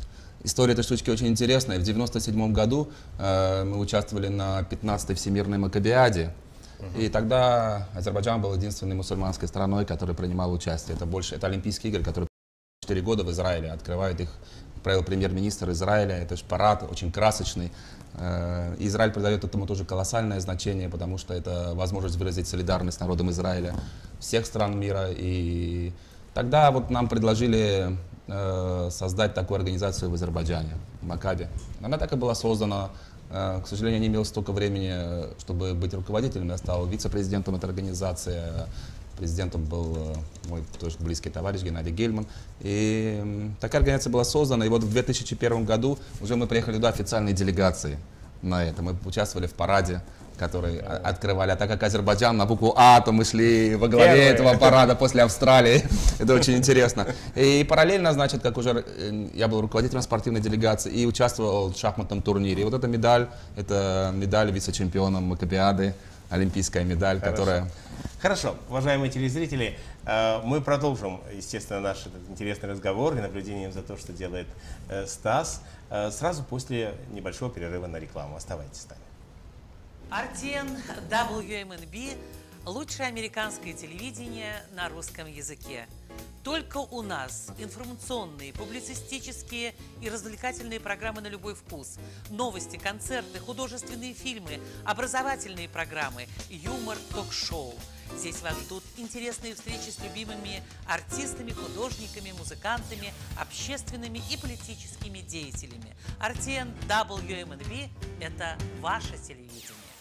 История этой штучки очень интересная. В 1997 году мы участвовали на 15-й Всемирной Маккабиаде. И тогда Азербайджан был единственной мусульманской страной, которая принимала участие. Это Олимпийские игры, которые 4 года в Израиле открывают их. Правил премьер-министр Израиля. Это же парад очень красочный. Израиль придает этому тоже колоссальное значение, потому что это возможность выразить солидарность с народом Израиля всех стран мира. И тогда вот нам предложили создать такую организацию в Азербайджане, в Маккаби. Она так и была создана. К сожалению, я не имел столько времени, чтобы быть руководителем. Я стал вице-президентом этой организации. Президентом был мой тоже близкий товарищ Геннадий Гельман. И такая организация была создана. И вот в 2001 году уже мы приехали туда официальной делегацией на это. Мы участвовали в параде, который открывали. А так как Азербайджан на букву А, то мы шли во главе этого парада после Австралии. Это очень интересно. И параллельно, значит, как уже я был руководителем спортивной делегации и участвовал в шахматном турнире. И вот эта медаль, это медаль вице-чемпиона Маккабиады, олимпийская медаль, которая... Хорошо, уважаемые телезрители, мы продолжим, естественно, наш этот интересный разговор и наблюдением за то, что делает Стас, сразу после небольшого перерыва на рекламу. Оставайтесь с нами. RTN WMNB – лучшее американское телевидение на русском языке. Только у нас информационные, публицистические и развлекательные программы на любой вкус. Новости, концерты, художественные фильмы, образовательные программы, юмор, ток-шоу. Здесь вас ждут интересные встречи с любимыми артистами, художниками, музыкантами, общественными и политическими деятелями. RTN WMNB – это ваше телевидение.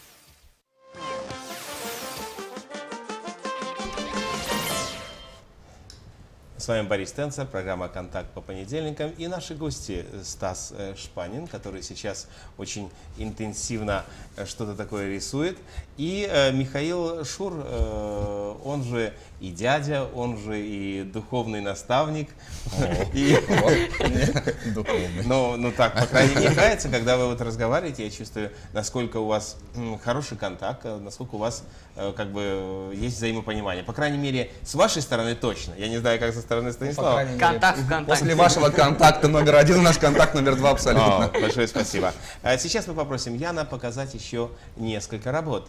С вами Борис Тенцер, программа «Контакт» по понедельникам. И наши гости Стас Шпанин, который сейчас очень интенсивно что-то такое рисует. И Михаил Шур, он же и дядя, он же и духовный наставник. Духовный. Ну так, по крайней мере, нравится, когда вы вот разговариваете, я чувствую, насколько у вас хороший контакт, насколько у вас как бы есть взаимопонимание. По крайней мере, с вашей стороны точно. Я не знаю, как со стороны Станислава. Контакт ВКонтакте. После вашего контакта номер 1 у нас контакт номер 2 абсолютно. Большое спасибо. Сейчас мы попросим Яна показать еще несколько работ,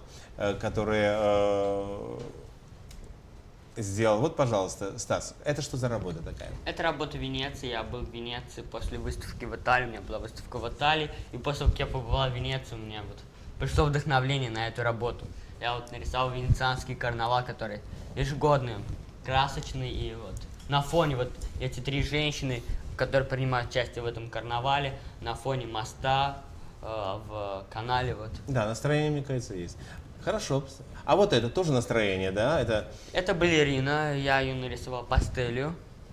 которые сделал. Вот, пожалуйста, Стас, это что за работа такая? Это работа в Венеции. Я был в Венеции после выставки в Италии. У меня была выставка в Италии. И после того, как я побывал в Венеции, у меня вот пришло вдохновление на эту работу. Я вот нарисовал венецианский карнавал, который ежегодный, красочный. И вот на фоне вот эти 3 женщины, которые принимают участие в этом карнавале, на фоне моста в канале. Вот. Да, настроение, мне кажется, есть. Хорошо. А вот это тоже настроение, да? Это балерина, я ее нарисовал пастелью.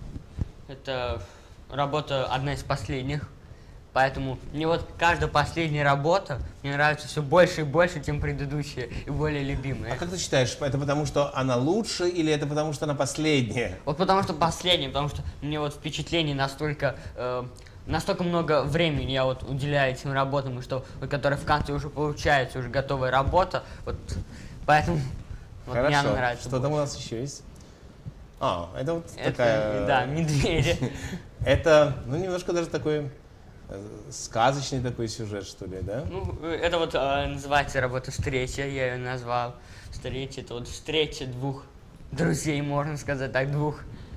Это работа одна из последних. Поэтому мне вот каждая последняя работа мне нравится все больше и больше, чем предыдущие и более любимые. А как ты считаешь, это потому что она лучше или это потому что она последняя? Вот потому что последняя, потому что мне вот впечатлений настолько много времени я вот уделяю этим работам, и что, вот, которые в конце уже получается, уже готовая работа, вот поэтому вот мне она нравится. Что там у нас еще есть? Это вот это, такая... Да, медведи. Это, ну, немножко даже такой сказочный такой сюжет, что ли, да? Ну, это вот называется работа «Встреча», я ее назвал. Встреча, это вот встреча 2 друзей, можно сказать так, 2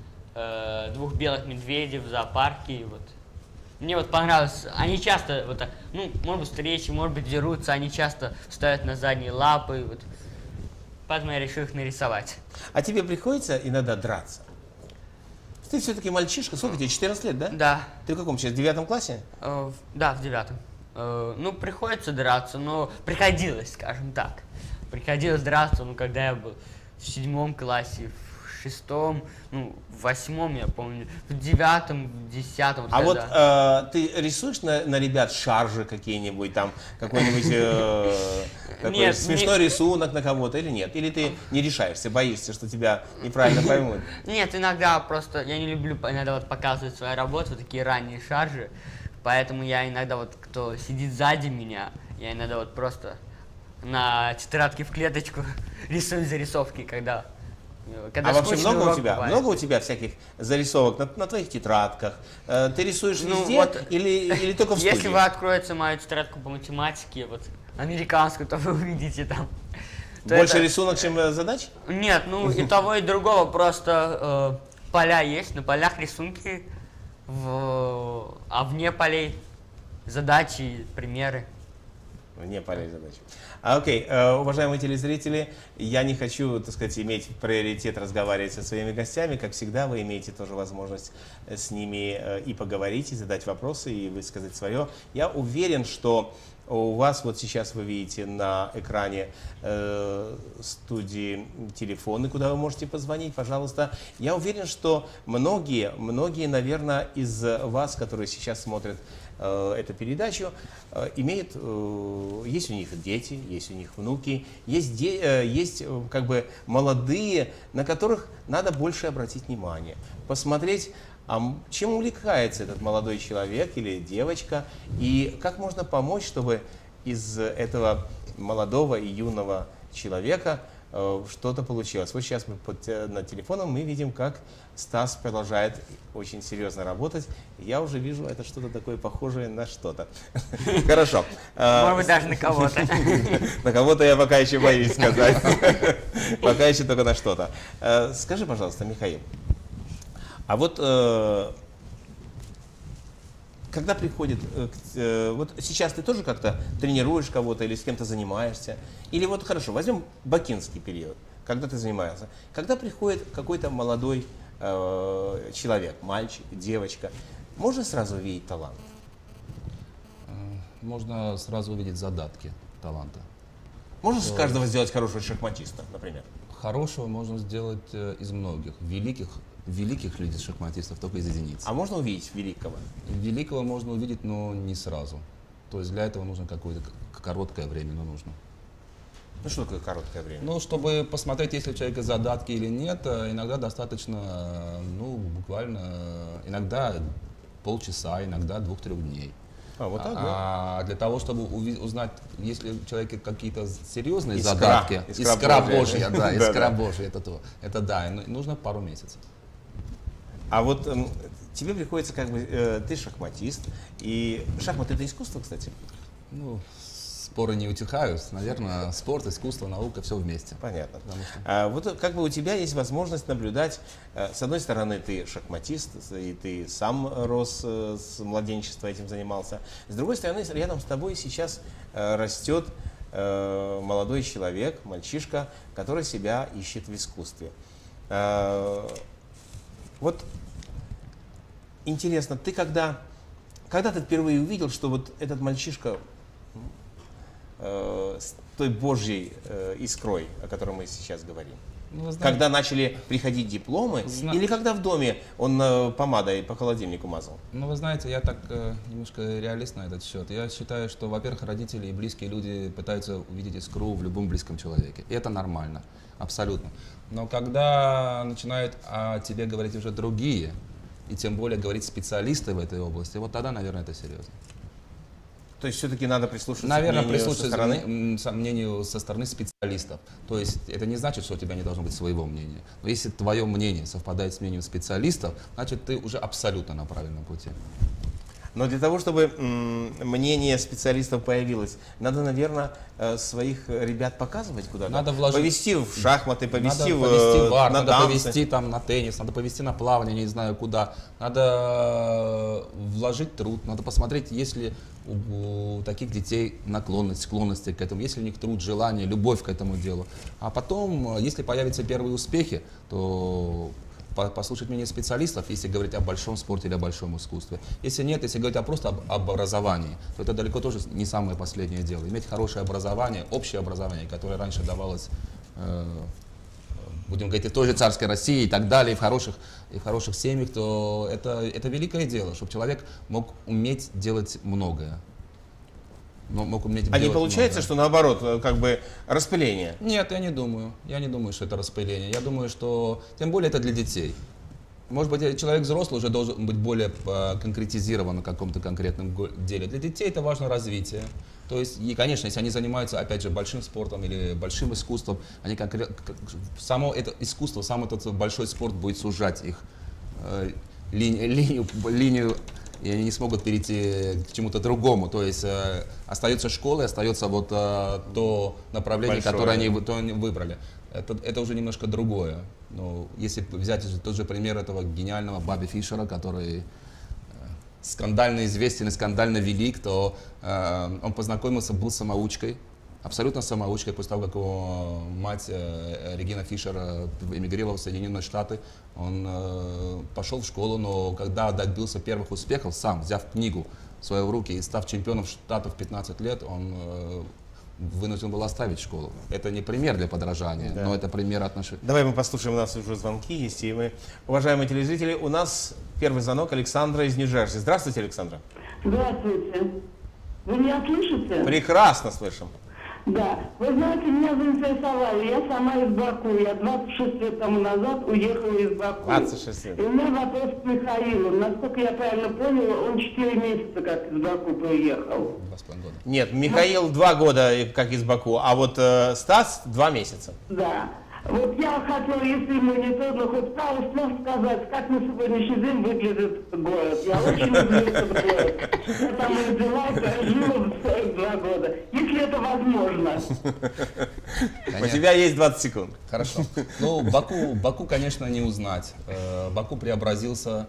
белых медведей в зоопарке, и вот. Мне вот понравилось, они часто вот так, ну, может быть, встречи, может быть, дерутся, они часто встают на задние лапы, вот. Поэтому я решил их нарисовать. А тебе приходится иногда драться? Ты все-таки мальчишка, сколько тебе, 14 лет, да? Да. Ты в каком сейчас, в 9 классе? Да, в 9. Ну, приходится драться, но приходилось, скажем так. Приходилось драться, ну, когда я был в 7 классе, в 6, ну, в 8, я помню, в 9, в 10. Вот а когда. Вот ты рисуешь на ребят шаржи какие-нибудь, там, какой-нибудь такой смешной рисунок на кого-то или нет? Или ты не решаешься, боишься, что тебя неправильно поймут? Нет, иногда просто, я не люблю иногда вот показывать свои работы, вот такие ранние шаржи, поэтому я иногда вот, кто сидит сзади меня, я иногда вот просто на тетрадке в клеточку рисую зарисовки, когда Когда А вообще скучный много у урок тебя? бывает. Много у тебя всяких зарисовок на твоих тетрадках? Ты рисуешь Ну, везде вот, или только в студии? Если вы откроете мою тетрадку по математике, вот американскую, то вы увидите там. то Больше это- рисунок, чем задач? Нет, ну и того, и другого, просто поля есть, на полях рисунки, а вне полей задачи, примеры. Вне полей задачи. Окей, уважаемые телезрители, я не хочу, так сказать, иметь приоритет разговаривать со своими гостями. Как всегда, вы имеете тоже возможность с ними и поговорить, и задать вопросы, и высказать свое. Я уверен, что у вас вот сейчас вы видите на экране студии телефоны, куда вы можете позвонить, пожалуйста. Я уверен, что многие, наверное, из вас, которые сейчас смотрят эту передачу, есть у них дети, есть у них внуки, есть как бы молодые, на которых надо больше обратить внимание, посмотреть, чем увлекается этот молодой человек или девочка, и как можно помочь, чтобы из этого молодого и юного человека что-то получилось. Вот сейчас мы над телефоном мы видим, как Стас продолжает очень серьезно работать. Я уже вижу, это что-то такое похожее на что-то. Хорошо. Может быть, даже на кого-то. На кого-то я пока еще боюсь сказать. Пока еще только на что-то. Скажи, пожалуйста, Михаил, а вот когда приходит, вот сейчас ты тоже как-то тренируешь кого-то или с кем-то занимаешься? Или вот хорошо, возьмем бакинский период, когда ты занимаешься. Когда приходит какой-то молодой человек, мальчик, девочка, можно сразу увидеть талант? Можно сразу увидеть задатки таланта. Можно с каждого сделать хорошего шахматиста, например? Хорошего можно сделать из многих. Великих людей шахматистов только из единиц. А можно увидеть великого? Великого можно увидеть, но не сразу. То есть для этого нужно какое-то короткое время, но нужно. Ну что такое короткое время? Ну, чтобы посмотреть, есть ли у человека задатки или нет, иногда достаточно, ну, буквально, иногда полчаса, иногда 2-3 дней. Вот так, да? А для того, чтобы узнать, есть ли у человека какие-то серьезные Искра. задатки, Искра Божья. Божья, да, Да, искра да. Божья, это то. Это да, нужно пару месяцев. А вот тебе приходится как бы, ты шахматист, и шахматы это искусство, кстати? Ну, споры не утихают, наверное, спорт, искусство, наука, все вместе. Понятно. Потому что- Вот как бы у тебя есть возможность наблюдать, с одной стороны, ты шахматист, и ты сам рос с младенчества, этим занимался. С другой стороны, рядом с тобой сейчас растет молодой человек, мальчишка, который себя ищет в искусстве. Вот интересно, ты когда ты впервые увидел, что вот этот мальчишка с той Божьей искрой, о которой мы сейчас говорим? Ну, вы знаете, Когда начали приходить дипломы, или когда в доме он помадой по холодильнику мазал? ну, вы знаете, я так немножко реалист на этот счет. Я считаю, что, во-первых, родители и близкие люди пытаются увидеть искру в любом близком человеке. И это нормально, абсолютно. Но когда начинают о тебе говорить уже другие, и тем более говорить специалисты в этой области, вот тогда, наверное, это серьезно. То есть все-таки надо прислушаться Наверное, к мнению со прислушаться стороны? к мнению со стороны специалистов. То есть это не значит, что у тебя не должно быть своего мнения. Но если твое мнение совпадает с мнением специалистов, значит ты уже абсолютно на правильном пути. Но для того, чтобы мнение специалистов появилось, надо, наверное, своих ребят показывать куда-то. Надо вложить- Повести в шахматы, повести, Надо повести в бар, на надо танцы. повести там на теннис, надо повести на плавание, не знаю куда. Надо вложить труд, надо посмотреть, есть ли у таких детей склонности к этому, есть ли у них труд, желание, любовь к этому делу. А потом, если появятся первые успехи, то послушать мнение специалистов, если говорить о большом спорте или о большом искусстве. Если нет, если говорить просто об образовании, то это далеко тоже не самое последнее дело. Иметь хорошее образование, общее образование, которое раньше давалось, будем говорить, и в той же царской России и так далее, и в хороших семьях, то это великое дело, чтобы человек мог уметь делать многое. Мог уметь А не делать получается, многое. что наоборот, как бы распыление? Нет, я не думаю. Я не думаю, что это распыление. Я думаю, что тем более это для детей. Может быть, человек взрослый уже должен быть более конкретизирован на каком-то конкретном деле. Для детей это важно развитие. То есть, и, конечно, если они занимаются, опять же, большим спортом или большим искусством, они само это искусство, сам этот большой спорт будет сужать их линию, и они не смогут перейти к чему-то другому. То есть остается школа, остается вот то направление, которое они выбрали. Это уже немножко другое. Но если взять тот же пример этого гениального Бобби Фишера, который скандально известен и скандально велик, то он познакомился, был самоучкой, абсолютно самоучкой, после того, как его мать Регина Фишер эмигрировала в Соединенные Штаты. Он пошел в школу, но когда добился первых успехов, сам, взяв книгу в свои руки и став чемпионом Штатов в 15 лет, он вынужден был оставить школу. Это не пример для подражания, но это пример отношений. Давай мы послушаем, у нас уже звонки есть, и мы, уважаемые телезрители, у нас первый звонок Александра из Нью-Джерси. Здравствуйте, Александра. Здравствуйте. Вы меня слышите? Прекрасно слышим. Да. Вы знаете, меня заинтересовали. Я сама из Баку. Я 26 лет тому назад уехала из Баку. 26 лет. И у меня вопрос к Михаилу. Насколько я правильно поняла, он 4 месяца как из Баку приехал. 2,5 года. Нет, Михаил 2 года как из Баку, а вот Стас 2 месяца. Да. Вот я хотела, если ему не трудно, хоть пару слов сказать, как на сегодняшний день выглядит город. Я очень люблю этот город. Я там родилась, жила 42 года. Если это возможно. У тебя есть 20 секунд. Хорошо. Ну, Баку, конечно, не узнать. Баку преобразился,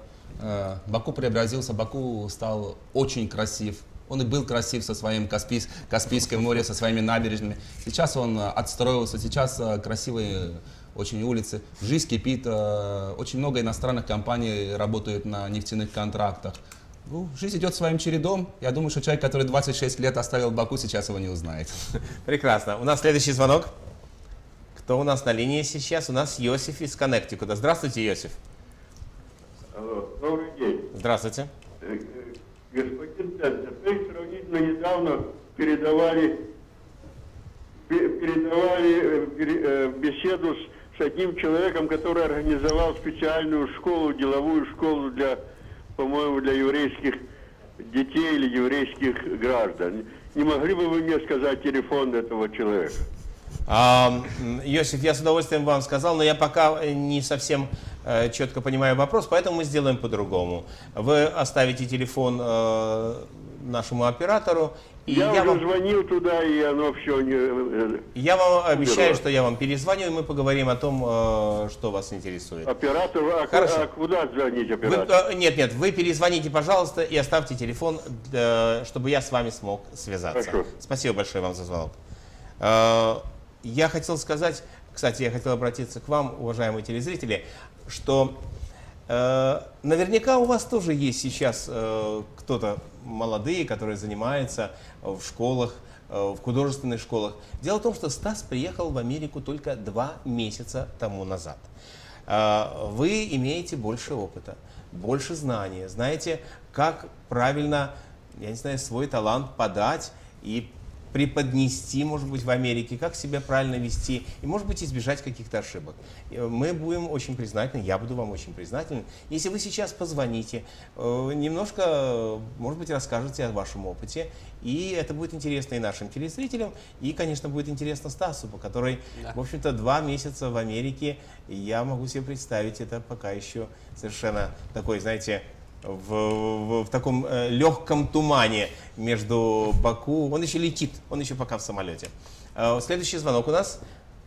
Баку стал очень красив. Он и был красив со своим Каспийским морем, со своими набережными. Сейчас он отстроился, сейчас красивые очень улицы. Жизнь кипит, очень много иностранных компаний работают на нефтяных контрактах. Ну, жизнь идет своим чередом. Я думаю, что человек, который 26 лет оставил Баку, сейчас его не узнает. Прекрасно. У нас следующий звонок. Кто у нас на линии сейчас? У нас Йосиф из Коннектикута. Здравствуйте, Йосиф. Алло, добрый день. Здравствуйте. Господин Центр, вы сравнительно недавно передавали беседу с одним человеком, который организовал специальную школу, деловую школу для, по-моему, для еврейских детей или еврейских граждан. Не могли бы вы мне сказать телефон этого человека? Йосиф, я с удовольствием вам сказал, но я пока не совсем четко понимаю вопрос, поэтому мы сделаем по-другому. Вы оставите телефон нашему оператору. И я уже вам звонил туда, и оно все не... Я вам обещаю, что я вам перезвоню, и мы поговорим о том, что вас интересует. Оператор, Хорошо. А куда звонить оператору? Нет, вы перезвоните, пожалуйста, и оставьте телефон, чтобы я с вами смог связаться. Хорошо. Спасибо большое вам за звонок. Я хотел сказать, кстати, я хотел обратиться к вам, уважаемые телезрители, что наверняка у вас тоже есть сейчас кто-то молодые, которые занимаются в школах, в художественных школах. Дело в том, что Стас приехал в Америку только 2 месяца тому назад. Вы имеете больше опыта, больше знаний, знаете, как правильно, я не знаю, свой талант подать и преподнести, может быть, в Америке, как себя правильно вести и, может быть, избежать каких-то ошибок. Мы будем очень признательны, я буду вам очень признателен, если вы сейчас позвоните, немножко, может быть, расскажете о вашем опыте, и это будет интересно и нашим телезрителям, и, конечно, будет интересно Стасу, который, в общем-то, 2 месяца в Америке, я могу себе представить, это пока еще совершенно такой, знаете, в таком легком тумане между Баку. Он еще летит, он еще пока в самолете. Следующий звонок у нас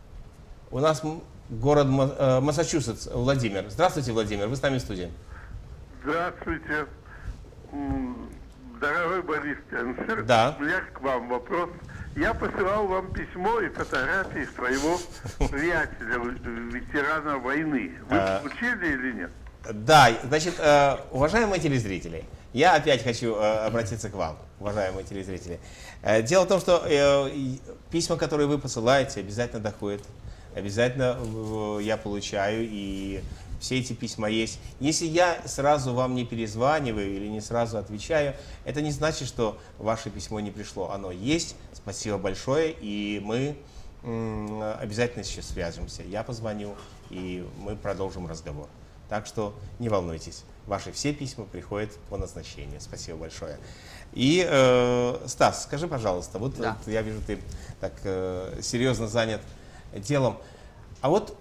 город Массачусетс, Владимир. Здравствуйте, Владимир, вы с нами в студии. Здравствуйте, дорогой Борис Тенцер. Да. У меня к вам вопрос. Я посылал вам письмо и фотографии своего приятеля, ветерана войны. Вы получили или нет? Да, значит, уважаемые телезрители, я опять хочу обратиться к вам, уважаемые телезрители. Дело в том, что письма, которые вы посылаете, обязательно доходят, обязательно я получаю, и все эти письма есть. Если я сразу вам не перезваниваю или не сразу отвечаю, это не значит, что ваше письмо не пришло. Оно есть, спасибо большое, и мы обязательно сейчас свяжемся. Я позвоню, и мы продолжим разговор. Так что не волнуйтесь, ваши все письма приходят по назначению. Спасибо большое. И, Стас, скажи, пожалуйста, вот, Да. вот я вижу, ты так серьезно занят делом. А вот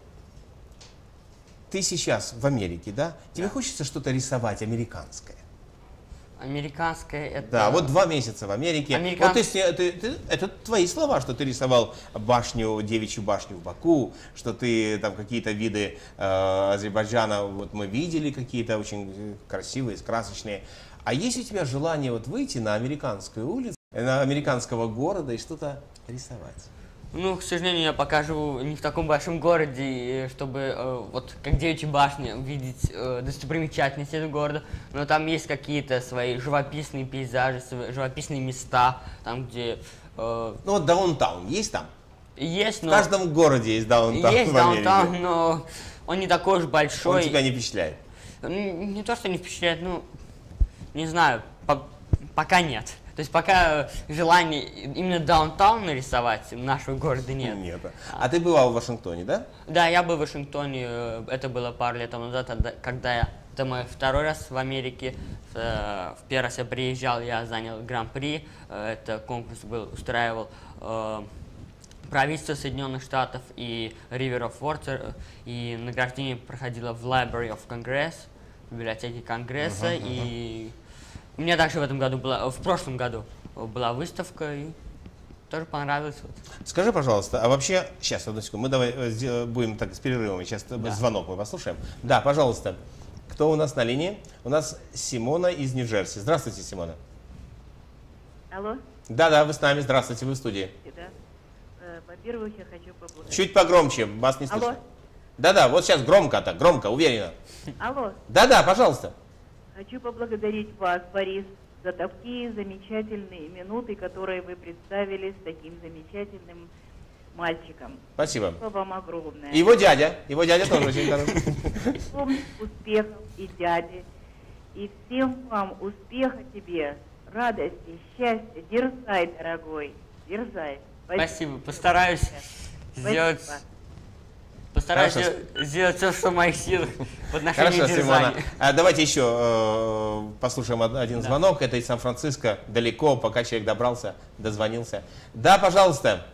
ты сейчас в Америке, да? Тебе хочется что-то рисовать американское? Американская это... Да, вот 2 месяца в Америке. Американ- Вот это твои слова, что ты рисовал башню, девичью башню в Баку, что ты там какие-то виды Азербайджана, вот мы видели какие-то очень красивые, красочные. А есть у тебя желание вот выйти на американскую улицу, на американского города и что-то рисовать? Ну, к сожалению, я пока живу не в таком большом городе, и чтобы вот как Девичья башня увидеть достопримечательности этого города, но там есть какие-то свои живописные пейзажи, живописные места, там где Ну вот даунтаун есть там? есть, В но каждом городе есть даунтаун есть в Америке. даунтаун, но он не такой уж большой. Он тебя не впечатляет? Не то, что не впечатляет, ну, не знаю, пока нет. То есть пока желания именно даунтаун нарисовать нашего города нет. Нет. А ты бывал в Вашингтоне, да? Да, я был в Вашингтоне, это было пару лет тому назад, когда это мой второй раз в Америке. В первый раз я приезжал, я занял Гран-при, это конкурс устраивал правительство Соединенных Штатов и River of Water, и награждение проходило в Library of Congress, в библиотеке Конгресса, и у меня также в прошлом году была выставка, и тоже понравилось. Скажи, пожалуйста, а вообще, сейчас, одну секунду, мы давай будем так с перерывами, сейчас звонок мы послушаем. Да, пожалуйста, кто у нас на линии? У нас Симона из Нью-Джерси. Здравствуйте, Симона. Алло, Да, вы с нами, здравствуйте, вы в студии. да. Во-первых, я хочу поблагодарить. Чуть погромче, вас не слышно. Алло. Да, вот сейчас громко так, громко, уверенно. Алло, Да, пожалуйста. хочу поблагодарить вас, Борис, за такие замечательные минуты, которые вы представили с таким замечательным мальчиком. Спасибо. Спасибо вам огромное. И его дядя тоже очень хороший. Успехов и дяде. И всем вам успеха тебе, радости, счастья. Дерзай, дорогой, дерзай. Спасибо, постараюсь сделать... Спасибо. Постараюсь Хорошо. сделать все, что в моих силах в отношении Хорошо, Симона. дерзания. Давайте еще послушаем один звонок. Это из Сан-Франциско, далеко, пока человек добрался, дозвонился. Да, пожалуйста.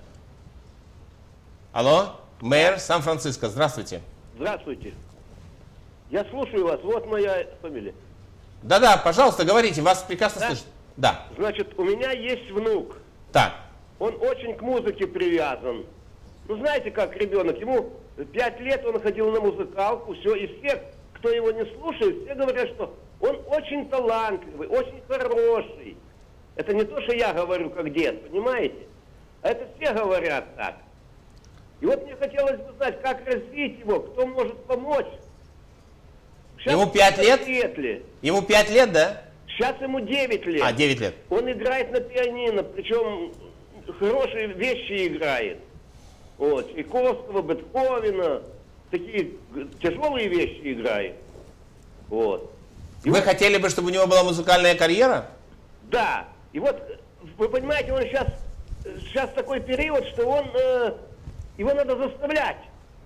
Алло, мэр Сан-Франциско, здравствуйте. Здравствуйте. Я слушаю вас. Вот моя фамилия. Да, пожалуйста, говорите, вас прекрасно Да? слышно. Да, Значит, у меня есть внук. так. Он очень к музыке привязан. Ну, знаете, как ребенок. Ему 5 лет, он ходил на музыкалку, все. И все, кто его не слушает, все говорят, что он очень талантливый, очень хороший. Это не то, что я говорю как дед, понимаете? А это все говорят так. И вот мне хотелось бы знать, как развить его, кто может помочь. Сейчас Ему 5 лет? ли? Ему 5 лет, да? Сейчас ему 9 лет. 9 лет. Он играет на пианино, причем хорошие вещи играет. Вот, Чайковского, Бетховена, такие тяжелые вещи играет. Вот. И Вы вот- хотели бы, чтобы у него была музыкальная карьера? Да. И вот, вы понимаете, он сейчас такой период, что его надо заставлять.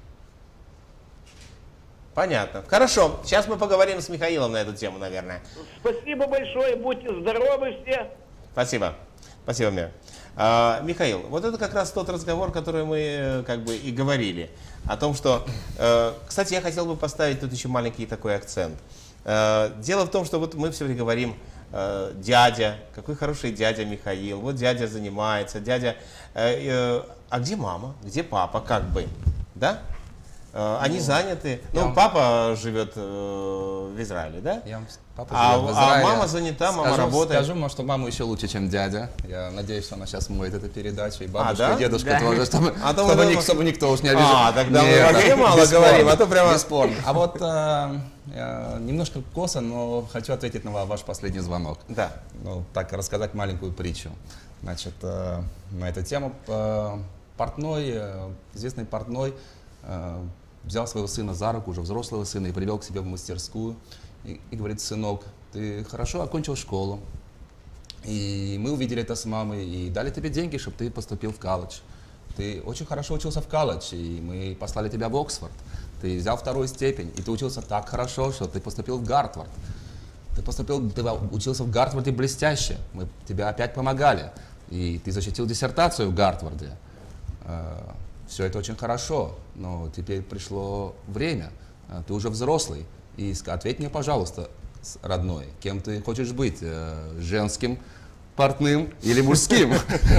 Понятно. Хорошо, сейчас мы поговорим с Михаилом на эту тему, наверное. Спасибо большое, будьте здоровы все. Спасибо. Спасибо, Мир. Михаил, вот это как раз тот разговор, который мы как бы и говорили. О том, что... кстати, я хотел бы поставить тут еще маленький такой акцент. Дело в том, что вот мы все время говорим, дядя, какой хороший дядя Михаил, вот дядя занимается, дядя... а где мама, где папа, как бы, да? Они заняты. Ну, папа живет в Израиле, да? Папа А живет в Израиле. мама занята, мама работает. Скажу, может, что мама еще лучше, чем дядя. Я надеюсь, что она сейчас смотрит эту передачу. И бабушка, да? и дедушка Да. тоже, чтобы, А то чтобы, мы ник- чтобы никто уж не обижал. тогда мы Нет, вообще мало бесспорно, говорим, а то прямо... Бесспорно. А вот немножко косо, но хочу ответить на ваш последний звонок. Да. Ну, так, рассказать маленькую притчу. Значит, на эту тему известный портной, взял своего сына за руку, уже взрослого сына, и привел к себе в мастерскую. И говорит: сынок, ты хорошо окончил школу. И мы увидели это с мамой, и дали тебе деньги, чтобы ты поступил в колледж. Ты очень хорошо учился в колледж, и мы послали тебя в Оксфорд. ты взял вторую степень, и ты учился так хорошо, что ты поступил в Гарвард. Ты учился в Гарварде блестяще, мы тебе опять помогали, и ты защитил диссертацию в Гарварде. Все это очень хорошо, но теперь пришло время, ты уже взрослый, и ответь мне, пожалуйста, родной, кем ты хочешь быть, женским, портным или мужским?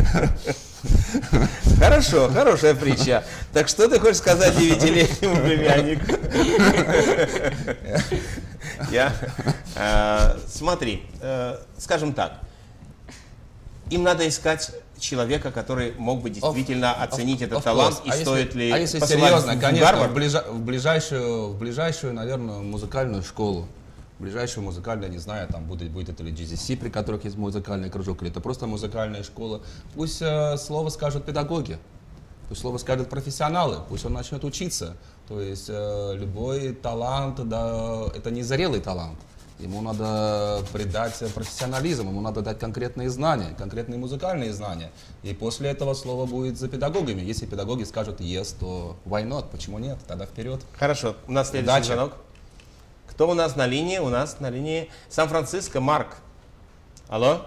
Хорошо, хорошая притча. Так что ты хочешь сказать 9-летнему племяннику? Смотри, скажем так, им надо искать человека, который мог бы действительно оценить этот талант, и стоит ли если посылать серьезно, конечно, Гарвард? в ближайшую, наверное, музыкальную школу. Ближайшую музыкальную, не знаю, там будет это ли GZC, при которых есть музыкальный кружок, или это просто музыкальная школа. Пусть слово скажут педагоги, пусть слово скажут профессионалы, пусть он начнет учиться. То есть любой талант, да, это не зрелый талант. Ему надо придать профессионализм, ему надо дать конкретные знания, конкретные музыкальные знания. И после этого слово будет за педагогами. Если педагоги скажут yes, то why not? Почему нет? Тогда вперед. Хорошо, у нас следующий звонок. Кто у нас на линии? У нас на линии Сан-Франциско, Марк. Алло?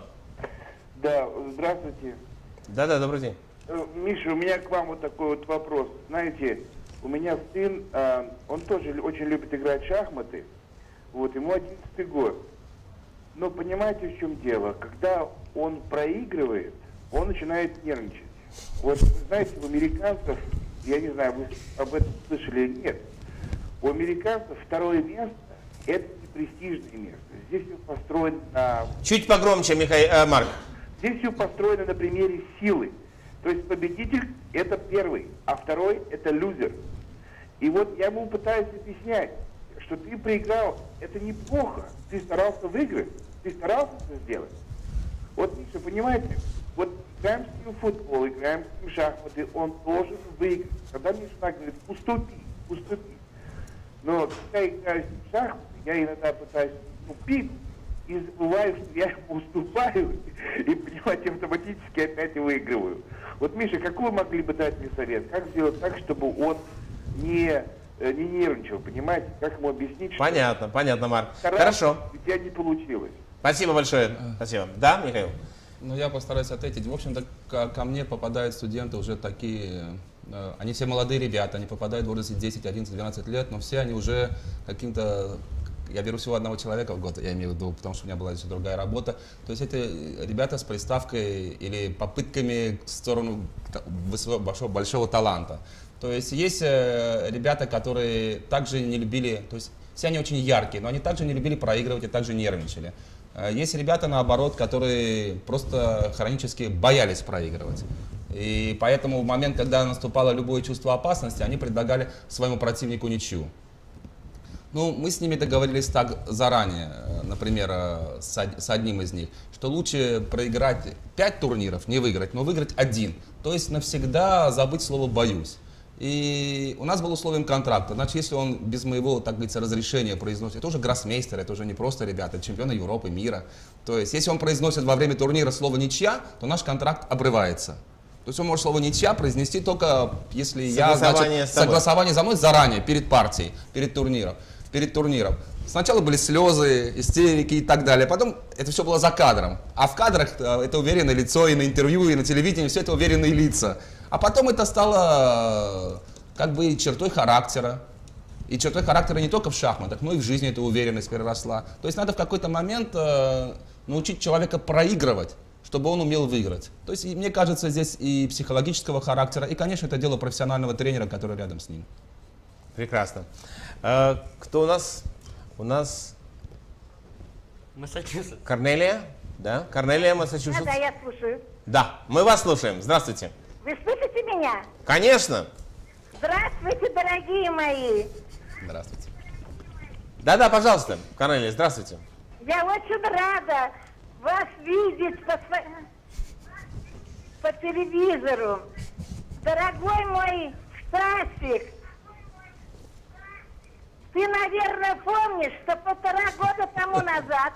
Да, здравствуйте. Да, добрый день. Миша, у меня к вам вот такой вот вопрос. Знаете, у меня сын, он тоже очень любит играть в шахматы. Вот, ему 11-й год. Но понимаете, в чем дело? Когда он проигрывает, он начинает нервничать. Вот, знаете, у американцев, я не знаю, вы об этом слышали или нет, у американцев второе место — это не престижное место. Здесь все построено на... Чуть погромче, Марк. Здесь все построено на примере силы. То есть победитель — это первый, а второй — это лузер. И вот я ему пытаюсь объяснять, что ты проиграл, это неплохо. Ты старался выиграть, ты старался это сделать. Вот, Миша, понимаете, вот играем с ним в футбол, играем с ним в шахматы, он должен выиграть. Когда мне жена говорит, уступи. Но когда я играю с ним в шахматы, я иногда пытаюсь уступить и забываю, что я ему уступаю, и, понимаете, автоматически опять выигрываю. Вот, Миша, какой вы могли бы дать мне совет? Как сделать так, чтобы он не нервничал, понимаете? Как ему объяснить, что... Понятно, Марк. Хорошо. У тебя не получилось. Спасибо большое. Спасибо. Да, Михаил? Ну, я постараюсь ответить. В общем-то, ко мне попадают студенты уже такие... Они все молодые ребята, они попадают в возрасте 10, 11, 12 лет, но все они уже каким-то... Я беру всего одного человека в год, я имею в виду, потому что у меня была еще другая работа. То есть это ребята с приставкой или попытками в сторону большого таланта. То есть ребята, которые также не любили, то есть все они очень яркие, но они также не любили проигрывать и также нервничали. Есть ребята, наоборот, которые просто хронически боялись проигрывать. И поэтому в момент, когда наступало любое чувство опасности, они предлагали своему противнику ничью. Ну, мы с ними договорились так заранее, например, с одним из них, что лучше проиграть 5 турниров, не выиграть, но выиграть 1. То есть навсегда забыть слово «боюсь». И у нас было условием контракта. Значит, если он без моего, так говорится, разрешения произносит, это уже гроссмейстер, это уже не просто ребята, это чемпионы Европы, мира. То есть, если он произносит во время турнира слово «ничья», то наш контракт обрывается. То есть он может слово «ничья» произнести только если я, значит, согласование за мной заранее, перед партией, перед турниром. Сначала были слезы, истерики и так далее, потом это все было за кадром. А в кадрах это уверенное лицо, и на интервью, и на телевидении, все это уверенные лица. А потом это стало как бы чертой характера. И чертой характера не только в шахматах, но и в жизни эта уверенность переросла. То есть надо в какой-то момент научить человека проигрывать, чтобы он умел выиграть. То есть, мне кажется, здесь и психологического характера, и, конечно, это дело профессионального тренера, который рядом с ним. Прекрасно. Кто у нас? У нас Массачусетс. Корнелия? Да, Корнелия, Массачусетс. Да, я слушаю. Да, мы вас слушаем. Здравствуйте. Вы слышите меня? Конечно. Здравствуйте, дорогие мои. Здравствуйте. Да, пожалуйста, Корнелия, здравствуйте. Я очень рада вас видеть по телевизору. Дорогой мой Стасик, ты, наверное, помнишь, что 1,5 года тому назад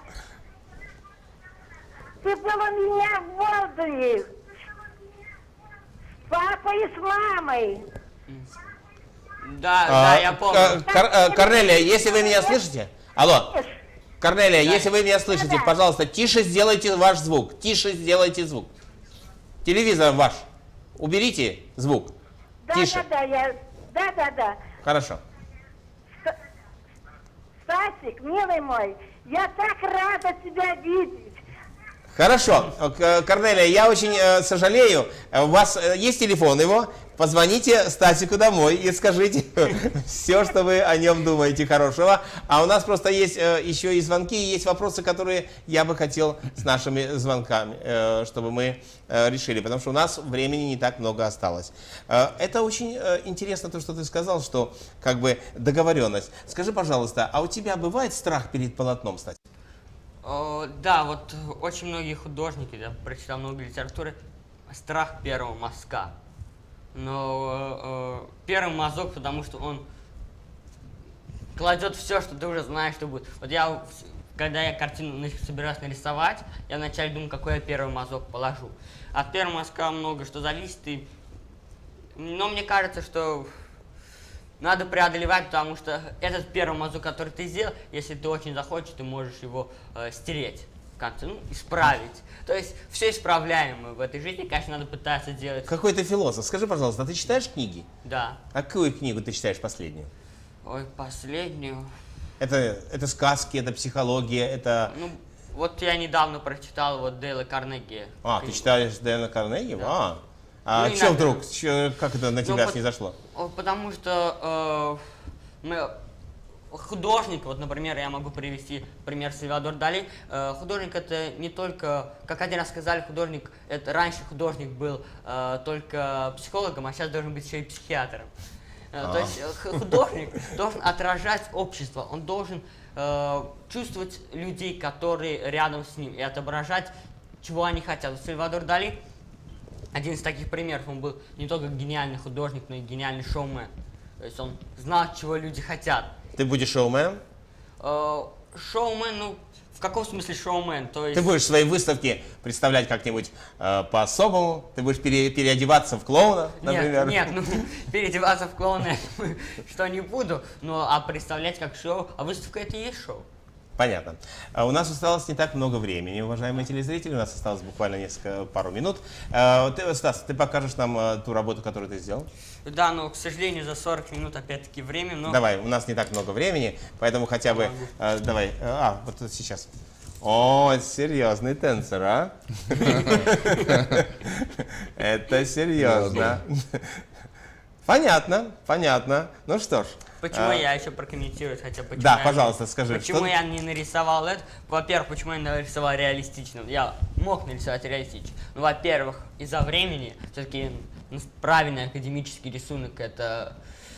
ты был у меня в Молдове с папой и с мамой. Да, я помню. Корнелия, если вы меня слышите? Алло. Корнелия, если вы меня слышите, пожалуйста, тише сделайте ваш звук. Тише сделайте звук. Телевизор ваш. Уберите звук. Тише. Да. Хорошо. Стасик, милый мой, я так рада тебя видеть. Хорошо. Корнелия, я очень сожалею. У вас есть телефон его? Позвоните Стасику домой и скажите все, что вы о нем думаете хорошего. А у нас просто есть еще и звонки, и есть вопросы, которые я бы хотел с нашими звонками, чтобы мы решили, потому что у нас времени не так много осталось. Это очень интересно то, что ты сказал, что как бы договоренность. Скажи, пожалуйста, а у тебя бывает страх перед полотном, кстати? Да, вот очень многие художники, я прочитал много литературы, страх первого мазка. Но первый мазок, потому что он кладет все, что ты уже знаешь, что будет. Вот я, когда я картину собираюсь нарисовать, я вначале думаю, какой я первый мазок положу. От первого мазка много что зависит, но мне кажется, что надо преодолевать, потому что этот первый мазок, который ты сделал, если ты очень захочешь, ты можешь его стереть в конце, исправить. То есть все исправляемо в этой жизни, конечно, надо пытаться делать. Какой ты философ. Скажи, пожалуйста, а ты читаешь книги? Да. А какую книгу ты читаешь последнюю? Ой, последнюю. Это сказки, это психология, это... Ну, вот я недавно прочитал вот Дейла Карнеги. А, ты читаешь Дейла Карнеги? Да. А что вдруг? Как это на тебя снизошло? Потому что художник, вот, например, я могу привести пример Сальвадор Дали. Художник это не только, как один раз сказали, художник, это раньше художник был только психологом, а сейчас должен быть еще и психиатром. То есть художник должен отражать общество, он должен чувствовать людей, которые рядом с ним, и отображать, чего они хотят. Сальвадор Дали один из таких примеров, он был не только гениальный художник, но и гениальный шоумен. То есть он знал, чего люди хотят. Ты будешь шоумен? Шоумен, ну, в каком смысле шоумен? То есть... Ты будешь свои выставки представлять как-нибудь по-особому? Ты будешь переодеваться в клоуна, например? Нет, ну, переодеваться в клоуна что не буду, а представлять как шоу, а выставка это и есть шоу. Понятно. У нас осталось не так много времени, уважаемые телезрители, у нас осталось буквально пару минут. Стас, ты покажешь нам ту работу, которую ты сделал? Да, но, к сожалению, за 40 минут опять-таки время. Но... Давай, у нас не так много времени, поэтому хотя бы... давай, вот сейчас. О, серьезный тенсор, а? Это серьезно. Понятно, понятно. Ну что ж. Почему я еще прокомментирую хотя бы? Да, пожалуйста, скажи. Почему я не нарисовал это? Во-первых, почему я нарисовал реалистично? Я мог нарисовать реалистично. Ну, во-первых, из-за времени, все-таки правильный академический рисунок это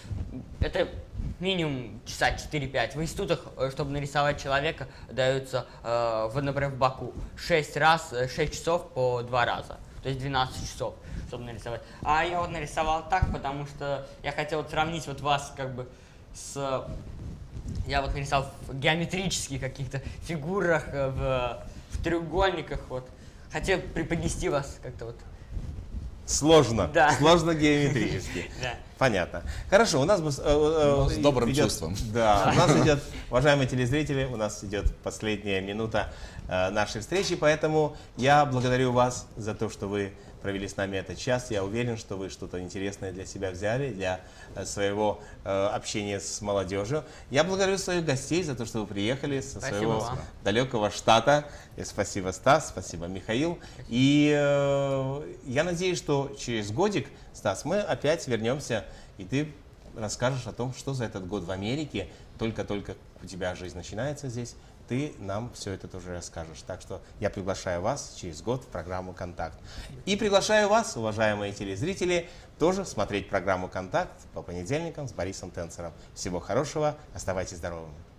минимум часа 4-5. В институтах, чтобы нарисовать человека, дается, например, в Баку 6 часов по 2 раза. То есть 12 часов, чтобы нарисовать. А я вот нарисовал так, потому что я хотел сравнить вот вас как бы с... Я вот нарисовал в геометрических каких-то фигурах, в треугольниках, вот. Хотел преподнести вас как-то вот. Сложно, да. Сложно геометрически. Да. Понятно. Хорошо, у нас с добрым чувством. Да, у нас идет, уважаемые телезрители, у нас идет последняя минута нашей встречи, поэтому я благодарю вас за то, что вы провели с нами этот час. Я уверен, что вы что-то интересное для себя взяли, для своего общения с молодежью. Я благодарю своих гостей за то, что вы приехали со своего далекого штата. И спасибо, Стас, спасибо, Михаил. И я надеюсь, что через годик, Стас, мы опять вернемся, и ты расскажешь о том, что за этот год в Америке. Только-только у тебя жизнь начинается здесь. Ты нам все это тоже расскажешь. Так что я приглашаю вас через год в программу «Контакт». И приглашаю вас, уважаемые телезрители, тоже смотреть программу «Контакт» по понедельникам с Борисом Тенцером. Всего хорошего, оставайтесь здоровыми.